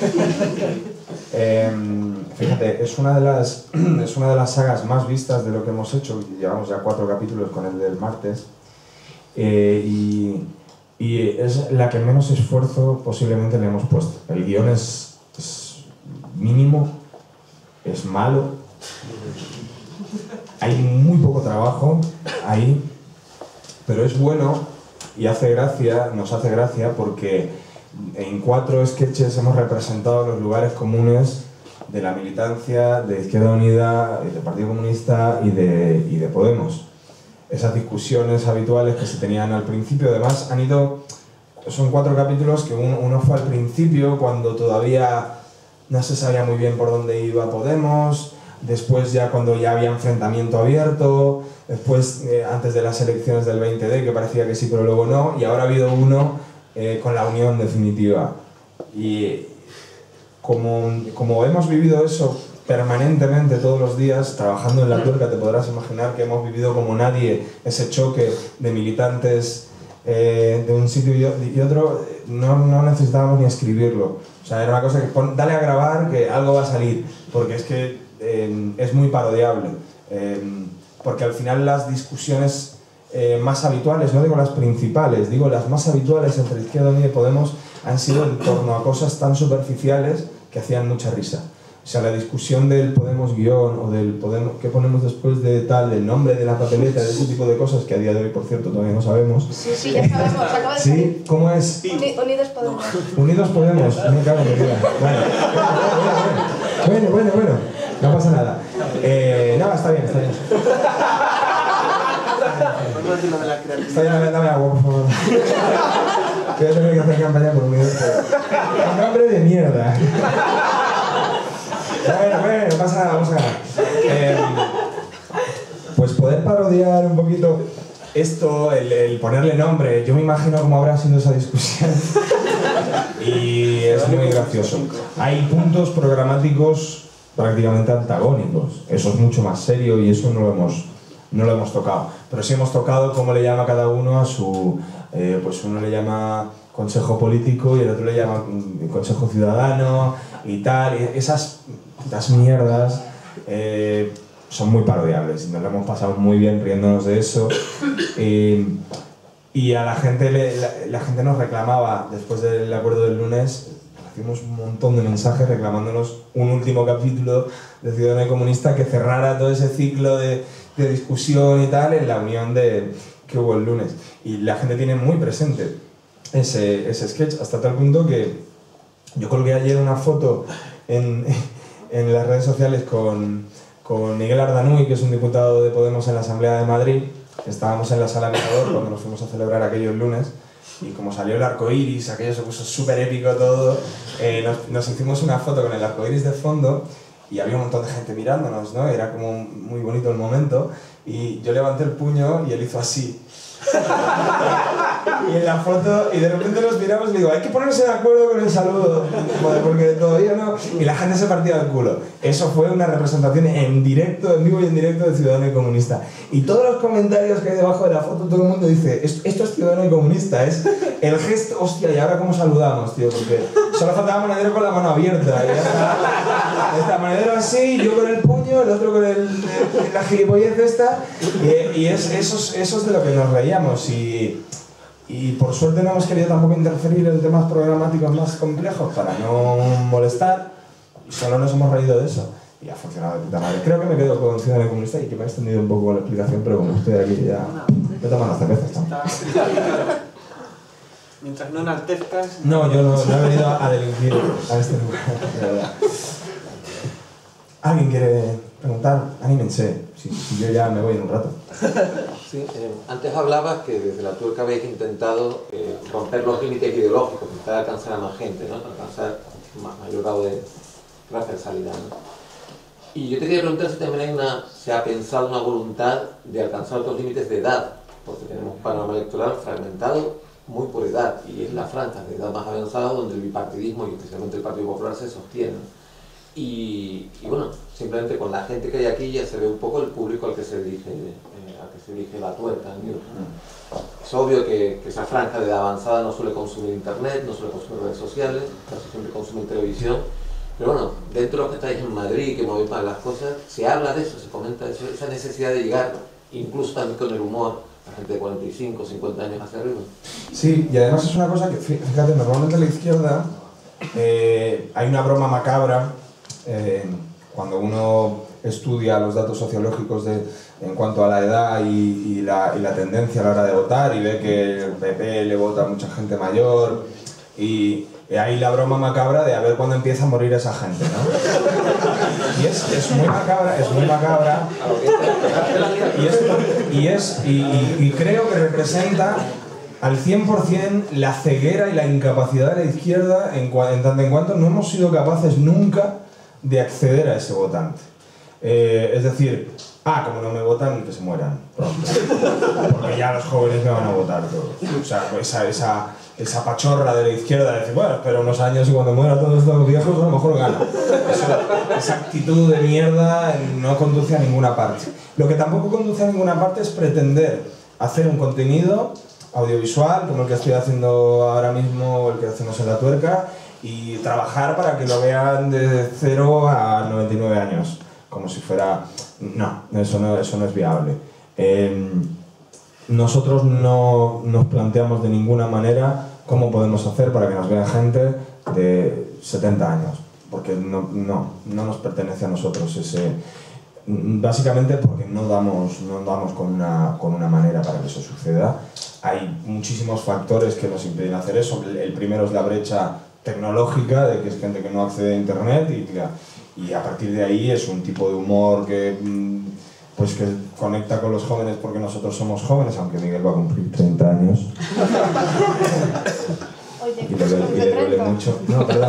Speaker 2: eh, fíjate, es una, de las, es una de las sagas más vistas de lo que hemos hecho. Llevamos ya cuatro capítulos con el del martes. Eh, y, y es la que menos esfuerzo posiblemente le hemos puesto. El guión es, es mínimo, es malo. Hay muy poco trabajo ahí, pero es bueno y hace gracia, nos hace gracia porque en cuatro sketches hemos representado los lugares comunes de la militancia de Izquierda Unida, del Partido Comunista y de, y de Podemos. Esas discusiones habituales que se tenían al principio, además han ido, son cuatro capítulos que uno, uno fue al principio, cuando todavía no se sabía muy bien por dónde iba Podemos, después ya cuando ya había enfrentamiento abierto, después eh, antes de las elecciones del veinte de, que parecía que sí pero luego no, y ahora ha habido uno eh, con la unión definitiva. Y como, como hemos vivido eso permanentemente todos los días, trabajando en la tuerca, te podrás imaginar que hemos vivido como nadie ese choque de militantes eh, de un sitio y otro, no, no necesitábamos ni escribirlo. O sea, era una cosa que pon, dale a grabar que algo va a salir, porque es que eh, es muy parodiable. Eh, porque al final las discusiones eh, más habituales, no digo las principales, digo las más habituales entre Izquierda Unida y Podemos, han sido en torno a cosas tan superficiales que hacían mucha risa. O sea, la discusión del Podemos guión o del Podemos, ¿qué ponemos después de tal, del nombre de la papeleta, de ese tipo de cosas que a día de hoy, por cierto, todavía no sabemos.
Speaker 12: Sí, sí, ya sabemos, acaba de salir.
Speaker 2: ¿Sí? ¿Cómo es?
Speaker 12: Uni- Unidos Podemos.
Speaker 2: Unidos Podemos, me cago en mi vida. Vale. Bueno, bueno, bueno, no pasa nada. Eh, no, está bien, está bien. Está bien, dame agua, por favor. Voy a tener que hacer campaña por Unidos Podemos. Un nombre de mierda. Bueno, bueno, no pasa nada, vamos a ganar. Eh, pues poder parodiar un poquito esto, el, el ponerle nombre, yo me imagino cómo habrá sido esa discusión. Y es muy gracioso. Hay puntos programáticos prácticamente antagónicos. Eso es mucho más serio y eso no lo hemos, no lo hemos tocado. Pero sí hemos tocado cómo le llama cada uno a su... Eh, pues uno le llama consejo político y el otro le llama consejo ciudadano y tal. Y esas las mierdas eh, son muy parodiables y nos lo hemos pasado muy bien riéndonos de eso. Eh, y a la gente, le, la, la gente nos reclamaba, después del acuerdo del lunes, recibimos un montón de mensajes reclamándonos un último capítulo de Ciudadano y Comunista que cerrara todo ese ciclo de, de discusión y tal en la unión de, que hubo el lunes. Y la gente tiene muy presente ese, ese sketch, hasta tal punto que yo colgué ayer una foto en, en las redes sociales con, con Miguel Ardanuy, que es un diputado de Podemos en la Asamblea de Madrid. Estábamos en la Sala Mirador cuando nos fuimos a celebrar aquellos lunes y como salió el arco iris, aquello se puso súper épico todo, eh, nos, nos hicimos una foto con el arco iris de fondo y había un montón de gente mirándonos, ¿no? Era como muy bonito el momento y yo levanté el puño y él hizo así. Y en la foto, y de repente nos miramos y digo, hay que ponerse de acuerdo con el saludo, porque todavía no... Y la gente se partía del culo. Eso fue una representación en directo, en vivo y en directo de Ciudadano y Comunista. Y todos los comentarios que hay debajo de la foto, todo el mundo dice, esto es Ciudadano y Comunista, es el gesto, hostia, y ahora cómo saludamos, tío, porque solo faltaba Monedero con la mano abierta, y ya está. Está Monedero así, yo con el puño, el otro con el, la gilipollez esta, y, y es, eso, es, eso es de lo que nos reíamos, y... Y por suerte no hemos querido tampoco interferir en temas programáticos más complejos para no molestar, y solo nos hemos reído de eso. Y ha funcionado de puta madre. Creo que me quedo con Ciudadano Comunista y que me ha extendido un poco la explicación, pero como estoy aquí ya me toman las cervezas.
Speaker 9: Mientras no enaltezcas...
Speaker 2: No, yo no, no he venido a delinquir a este lugar, de verdad. ¿Alguien quiere preguntar? Anímense, si, si yo ya me voy en un rato.
Speaker 13: Sí, eh, antes hablabas que desde la tuerca habéis intentado eh, romper los límites ideológicos, intentar alcanzar a más gente, ¿no? Alcanzar más, mayor grado de transversalidad, ¿no? Y yo te quería preguntar si también hay una, se ha pensado una voluntad de alcanzar otros límites de edad, porque tenemos un panorama electoral fragmentado muy por edad, y es la franja de edad más avanzada donde el bipartidismo y especialmente el Partido Popular se sostienen. Y, y bueno, simplemente con la gente que hay aquí ya se ve un poco el público al que se dirige, eh, al que se dirige la tuerca, ¿no? Es obvio que, que esa franja de edad avanzada no suele consumir internet, no suele consumir redes sociales, casi siempre consume televisión, pero bueno, dentro de los que estáis en Madrid, que movéis más las cosas, se habla de eso, se comenta eso, esa necesidad de llegar, incluso también con el humor, a gente de cuarenta y cinco, cincuenta años hacia arriba.
Speaker 2: Sí, y además es una cosa que, fíjate, normalmente en la izquierda eh, hay una broma macabra. Eh, cuando uno estudia los datos sociológicos de, en cuanto a la edad y, y, la, y la tendencia a la hora de votar y ve que el P P le vota a mucha gente mayor y, eh, hay la broma macabra de a ver cuándo empieza a morir esa gente, ¿no? Y es, es muy macabra, es muy macabra. Y es, y, es y, y, y creo que representa al cien por cien la ceguera y la incapacidad de la izquierda en, en tanto en cuanto no hemos sido capaces nunca de acceder a ese votante. Eh, es decir, ah, como no me votan, que se mueran pronto. Porque ya los jóvenes me van a votar todos. O sea, esa, esa, esa pachorra de la izquierda de decir, bueno, espera unos años y cuando mueran todos estos viejos a lo mejor gana. Eso, esa actitud de mierda no conduce a ninguna parte. Lo que tampoco conduce a ninguna parte es pretender hacer un contenido audiovisual, como el que estoy haciendo ahora mismo, el que hacemos en La Tuerca, y trabajar para que lo vean de cero a noventa y nueve años, como si fuera... No, eso no, eso no es viable. Eh, nosotros no nos planteamos de ninguna manera cómo podemos hacer para que nos vea gente de setenta años, porque no, no, no nos pertenece a nosotros ese... Básicamente porque no damos, no damos con, una, con una manera para que eso suceda. Hay muchísimos factores que nos impiden hacer eso. El primero es la brecha tecnológica, de que es gente que no accede a internet y, y a partir de ahí es un tipo de humor que, pues que conecta con los jóvenes porque nosotros somos jóvenes, aunque Miguel va a cumplir treinta años.
Speaker 12: Oye,
Speaker 2: y le, y le duele mucho. No, perdón.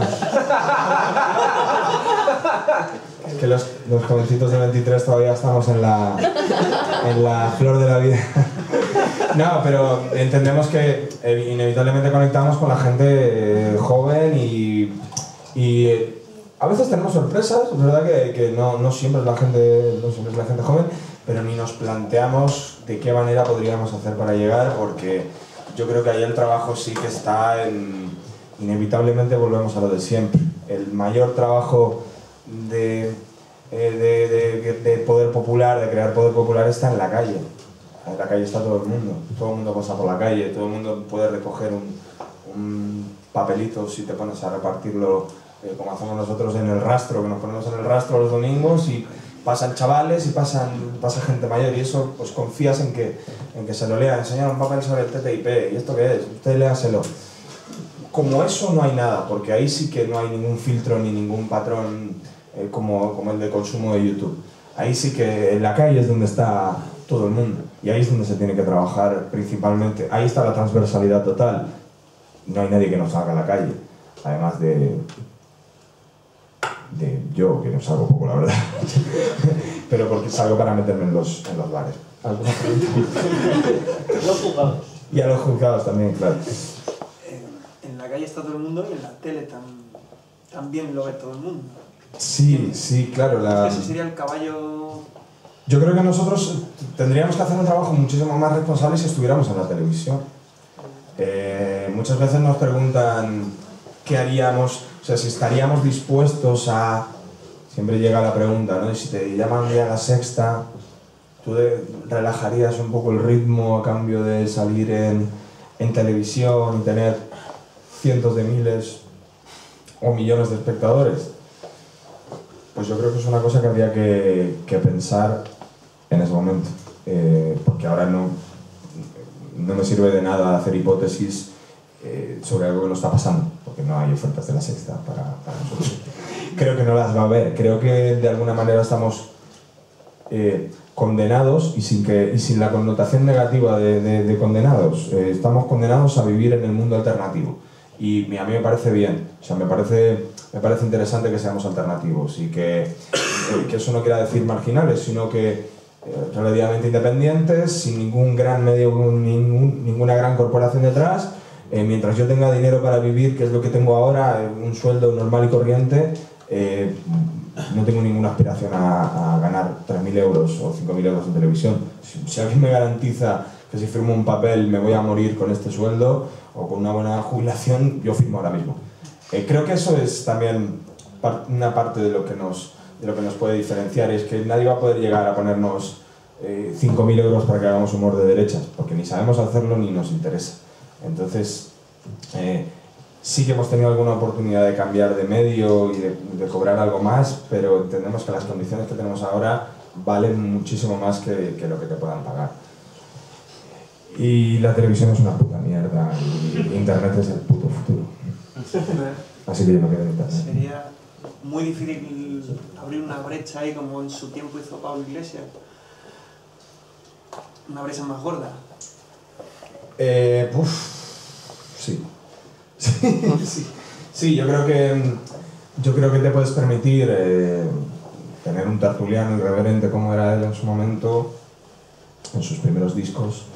Speaker 2: Es que los, los jovencitos de veintitrés todavía estamos en la, en la flor de la vida. No, pero entendemos que inevitablemente conectamos con la gente eh, joven y, y eh, a veces tenemos sorpresas. Es verdad que, que no, no, siempre es la gente, no siempre es la gente joven, pero ni nos planteamos de qué manera podríamos hacer para llegar, porque yo creo que ahí el trabajo sí que está en... Inevitablemente volvemos a lo de siempre. El mayor trabajo de, de, de, de poder popular, de crear poder popular, está en la calle. En la calle está todo el mundo. Todo el mundo pasa por la calle, todo el mundo puede recoger un, un papelito si te pones a repartirlo, eh, como hacemos nosotros en el rastro, que nos ponemos en el rastro los domingos y pasan chavales y pasan, pasa gente mayor, y eso pues confías en que, en que se lo lean. Enseñan un papel sobre el T T I P, ¿y esto qué es? Usted léaselo. Como eso no hay nada, porque ahí sí que no hay ningún filtro ni ningún patrón eh, como, como el de consumo de YouTube. Ahí sí que en la calle es donde está todo el mundo, y ahí es donde se tiene que trabajar principalmente. Ahí está la transversalidad total. No hay nadie que no salga a la calle, además de, de yo, que no salgo poco, la verdad. Pero porque salgo para meterme en los, en los bares. ¿Alguna pregunta?
Speaker 8: Los juzgados.
Speaker 2: Y a los juzgados también, claro.
Speaker 1: En la calle está todo el mundo y en la tele tam, también lo ve todo el mundo.
Speaker 2: Sí, sí, claro. La...
Speaker 1: Ese sería el caballo...
Speaker 2: Yo creo que nosotros tendríamos que hacer un trabajo muchísimo más responsable si estuviéramos en la televisión. Eh, muchas veces nos preguntan qué haríamos, o sea, si estaríamos dispuestos a... Siempre llega la pregunta, ¿no? Y si te llaman un día a La Sexta, ¿tú de, relajarías un poco el ritmo a cambio de salir en, en televisión y tener cientos de miles o millones de espectadores? Pues yo creo que es una cosa que habría que, que pensar en ese momento, eh, porque ahora no, no me sirve de nada hacer hipótesis eh, sobre algo que no está pasando, porque no hay ofertas de La Sexta para, para nosotros. Creo que no las va a haber, creo que de alguna manera estamos eh, condenados, y sin, que, y sin la connotación negativa de, de, de condenados, eh, estamos condenados a vivir en el mundo alternativo. Y a mí me parece bien, o sea, me parece, me parece interesante que seamos alternativos y que, que eso no quiera decir marginales, sino que eh, relativamente independientes, sin ningún gran medio, ningún, ninguna gran corporación detrás, eh, mientras yo tenga dinero para vivir, que es lo que tengo ahora, un sueldo normal y corriente, eh, no tengo ninguna aspiración a, a ganar tres mil euros o cinco mil euros en televisión. Si, si alguien me garantiza que si firmo un papel me voy a morir con este sueldo o con una buena jubilación, yo firmo ahora mismo. Eh, creo que eso es también par una parte de lo, que nos, de lo que nos puede diferenciar, y es que nadie va a poder llegar a ponernos eh, cinco mil euros para que hagamos humor de derechas, porque ni sabemos hacerlo ni nos interesa. Entonces, eh, sí que hemos tenido alguna oportunidad de cambiar de medio y de, de cobrar algo más, pero entendemos que las condiciones que tenemos ahora valen muchísimo más que, que lo que te puedan pagar. Y la televisión es una puta mierda y internet es el puto futuro. Así que yo me quedé en mitad.
Speaker 1: Sería muy difícil abrir una brecha ahí como en su tiempo hizo Pablo Iglesias. Una brecha más gorda.
Speaker 2: Eh, uf, sí. Sí, sí. Sí, yo creo que yo creo que te puedes permitir eh, tener un tertuliano irreverente como era él en su momento, en sus primeros discos.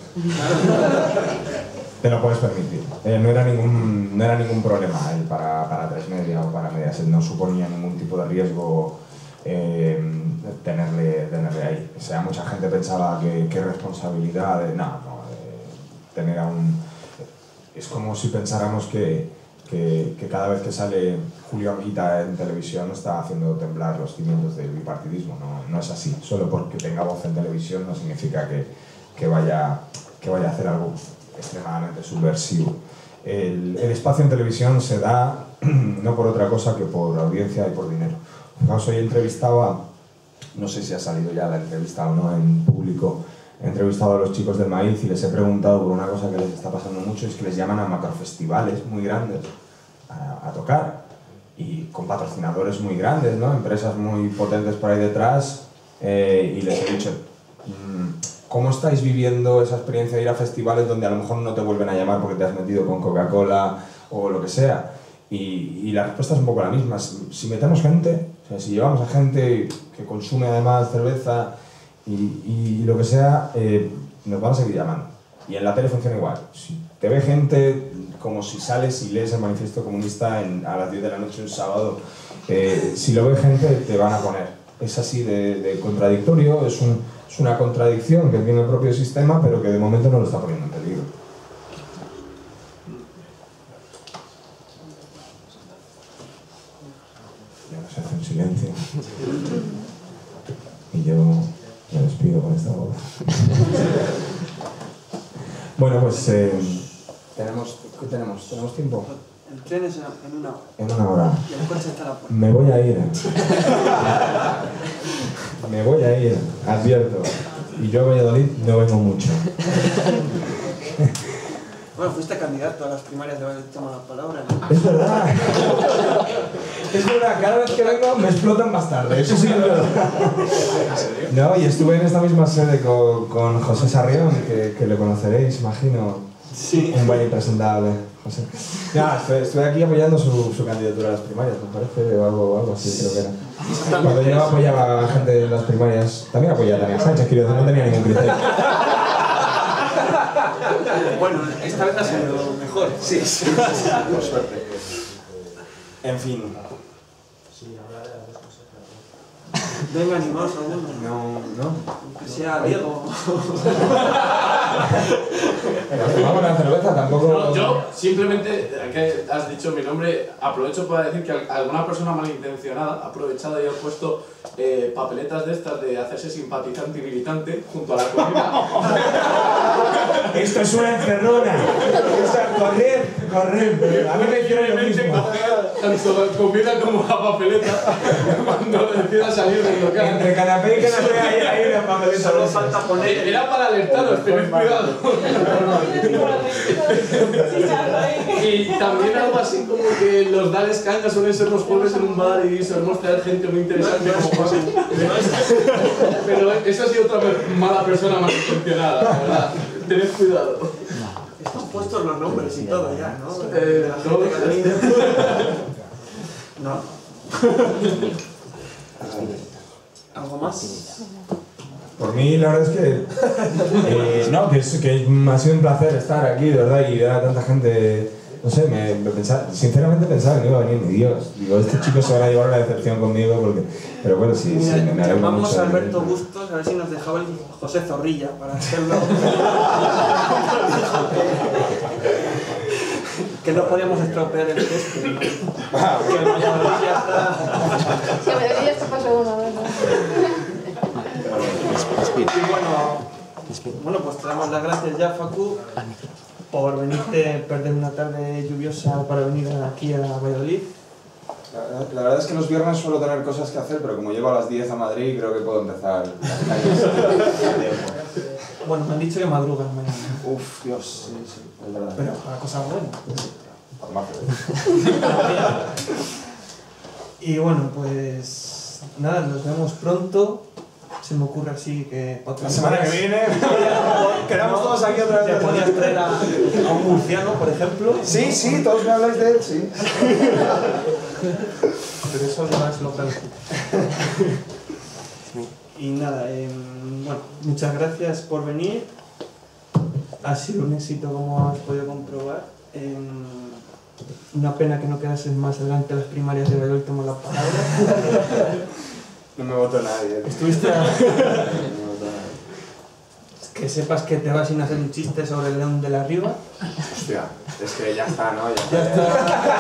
Speaker 2: Te lo puedes permitir. Eh, no, era ningún, no era ningún problema él para, para tres media o para medias. No suponía ningún tipo de riesgo eh, tenerle, tenerle ahí. O sea, mucha gente pensaba que, que responsabilidad de... No, no, de tener a un... Es como si pensáramos que, que, que cada vez que sale Julio Anguita en televisión está haciendo temblar los cimientos del bipartidismo. No, no es así. Solo porque tenga voz en televisión no significa que, que, vaya, que vaya a hacer algo extremadamente subversivo. El, el espacio en televisión se da no por otra cosa que por audiencia y por dinero. Fijaos, hoy entrevistaba, no sé si ha salido ya la entrevista o no en público, he entrevistado a los chicos del Maíz y les he preguntado por una cosa que les está pasando mucho, es que les llaman a macrofestivales muy grandes a, a tocar y con patrocinadores muy grandes, ¿no? Empresas muy potentes por ahí detrás, eh, y les he dicho, ¿cómo estáis viviendo esa experiencia de ir a festivales donde a lo mejor no te vuelven a llamar porque te has metido con Coca-Cola o lo que sea? Y, y la respuesta es un poco la misma. Si metemos gente, o sea, si llevamos a gente que consume además cerveza y, y lo que sea, eh, nos van a seguir llamando. Y en la tele funciona igual. Si te ve gente como si sales y lees el Manifiesto Comunista en, a las diez de la noche un sábado, eh, si lo ve gente te van a poner. Es así de, de contradictorio, es un... Es una contradicción que tiene el propio sistema, pero que de momento no lo está poniendo en peligro. Ya no se hace un silencio. Y yo me despido con esta voz. Bueno, pues eh, tenemos, ¿qué tenemos? ¿Tenemos tiempo?
Speaker 1: El tren es en una hora.
Speaker 2: En una hora.
Speaker 1: Y el coche está a la puerta.
Speaker 2: Me voy a ir. Me voy a ir, advierto. Y yo a Valladolid no vengo mucho.
Speaker 1: Bueno, fuiste candidato a las primarias de Valladolid, toma la palabra, ¿no?
Speaker 2: Es verdad. Es verdad, cada vez que vengo me explotan más tarde. Eso sí es verdad. No, y estuve en esta misma sede con, con José Sarrión, que, que le conoceréis, imagino.
Speaker 1: Sí.
Speaker 2: Un buen impresentable, José. Ya, estoy, estoy aquí apoyando su, su candidatura a las primarias, me parece, o algo, algo así, creo que era. Cuando yo apoyaba a gente en las primarias, también apoyaba a Tania Sánchez, quiero decir, no tenía ningún criterio.
Speaker 1: Bueno, esta vez ha salido mejor.
Speaker 2: Sí, sí, por suerte. En fin.
Speaker 1: Venga, animaos alguno.
Speaker 2: No, no.
Speaker 1: Que sea Diego.
Speaker 2: Nos tomamos la cerveza, tampoco...
Speaker 3: No, yo simplemente, ya que has dicho mi nombre, aprovecho para decir que alguna persona malintencionada ha aprovechado y ha puesto eh, papeletas de estas de hacerse simpatizante y militante junto a la comida.
Speaker 2: Esto es una encerrona. O sea, corred, corred. A mí me hicieron lo mismo.
Speaker 3: Tanto la comida como la papeleta cuando decida salir del local.
Speaker 2: Entre canapé y canapé hay, hay una papeleta.
Speaker 1: Solo falta poner...
Speaker 3: Era para alertaros, tened cuidado. Y también algo así como que los Dales Cangas suelen ser los jueves en un bar y solemos traer gente muy interesante como José. Pero esa ha sido otra mala persona más intencionada, la verdad. Tened cuidado.
Speaker 1: Están puestos los nombres y todo ya, ¿no?
Speaker 3: Eh,
Speaker 1: De la gente que ha venido. No. ¿Algo más?
Speaker 2: Por mí, la verdad es que... Eh, no, que, es, que ha sido un placer estar aquí, de verdad, y ver a tanta gente... No sé, me, me pensaba, sinceramente pensaba que no iba a venir mi Dios. Digo, estos chicos se van a llevar una decepción conmigo, porque... Pero bueno, sí,
Speaker 1: Mira,
Speaker 2: sí, me, me alegro
Speaker 1: llamamos
Speaker 2: mucho.
Speaker 1: a Alberto Bustos a ver si nos dejaba el José Zorrilla para hacerlo. Que no podíamos estropear el texto. ¿No? Que el Valladolid ya está...
Speaker 12: Que me debería estar pasando una vez, ¿no?
Speaker 1: Y bueno, bueno, pues te damos las gracias ya, Facu, por venirte, perder una tarde lluviosa para venir aquí a Valladolid.
Speaker 2: La, la verdad es que los viernes suelo tener cosas que hacer, pero como llego a las diez a Madrid, creo que puedo empezar las calles.
Speaker 1: Bueno, me han dicho que madrugan mañana.
Speaker 2: Uf, Dios, sí, sí, es verdad.
Speaker 1: Pero para cosas buenas. Y bueno, pues nada, nos vemos pronto. Se me ocurre así que otra
Speaker 2: la semana que viene quedamos todos aquí otra vez.
Speaker 1: Te podías traer a, a un murciano, por ejemplo.
Speaker 2: Sí, sí, todos me habláis de él, sí.
Speaker 1: Pero eso lo más local. Y nada, eh, bueno, muchas gracias por venir. Ha sido un éxito, como has podido comprobar. Eh, una pena que no quedases más adelante las primarias de Valladolid, tomo la palabra.
Speaker 2: No me votó nadie.
Speaker 1: Estuviste a... Que sepas que te vas sin hacer un chiste sobre el león de la Riva.
Speaker 2: Hostia, es que ya está, ¿no? Ya,
Speaker 1: ya está.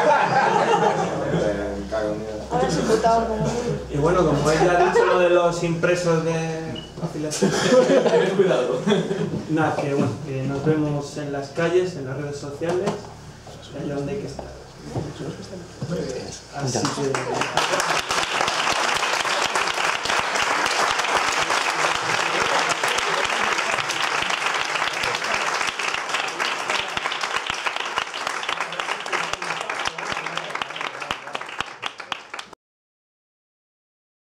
Speaker 12: Ahora es imputado como...
Speaker 1: Y bueno, como ella ha dicho lo de los impresos de afiliación.
Speaker 3: Ten cuidado.
Speaker 1: Nada, que bueno, que nos vemos en las calles, en las redes sociales, allá donde hay que estar. Así que...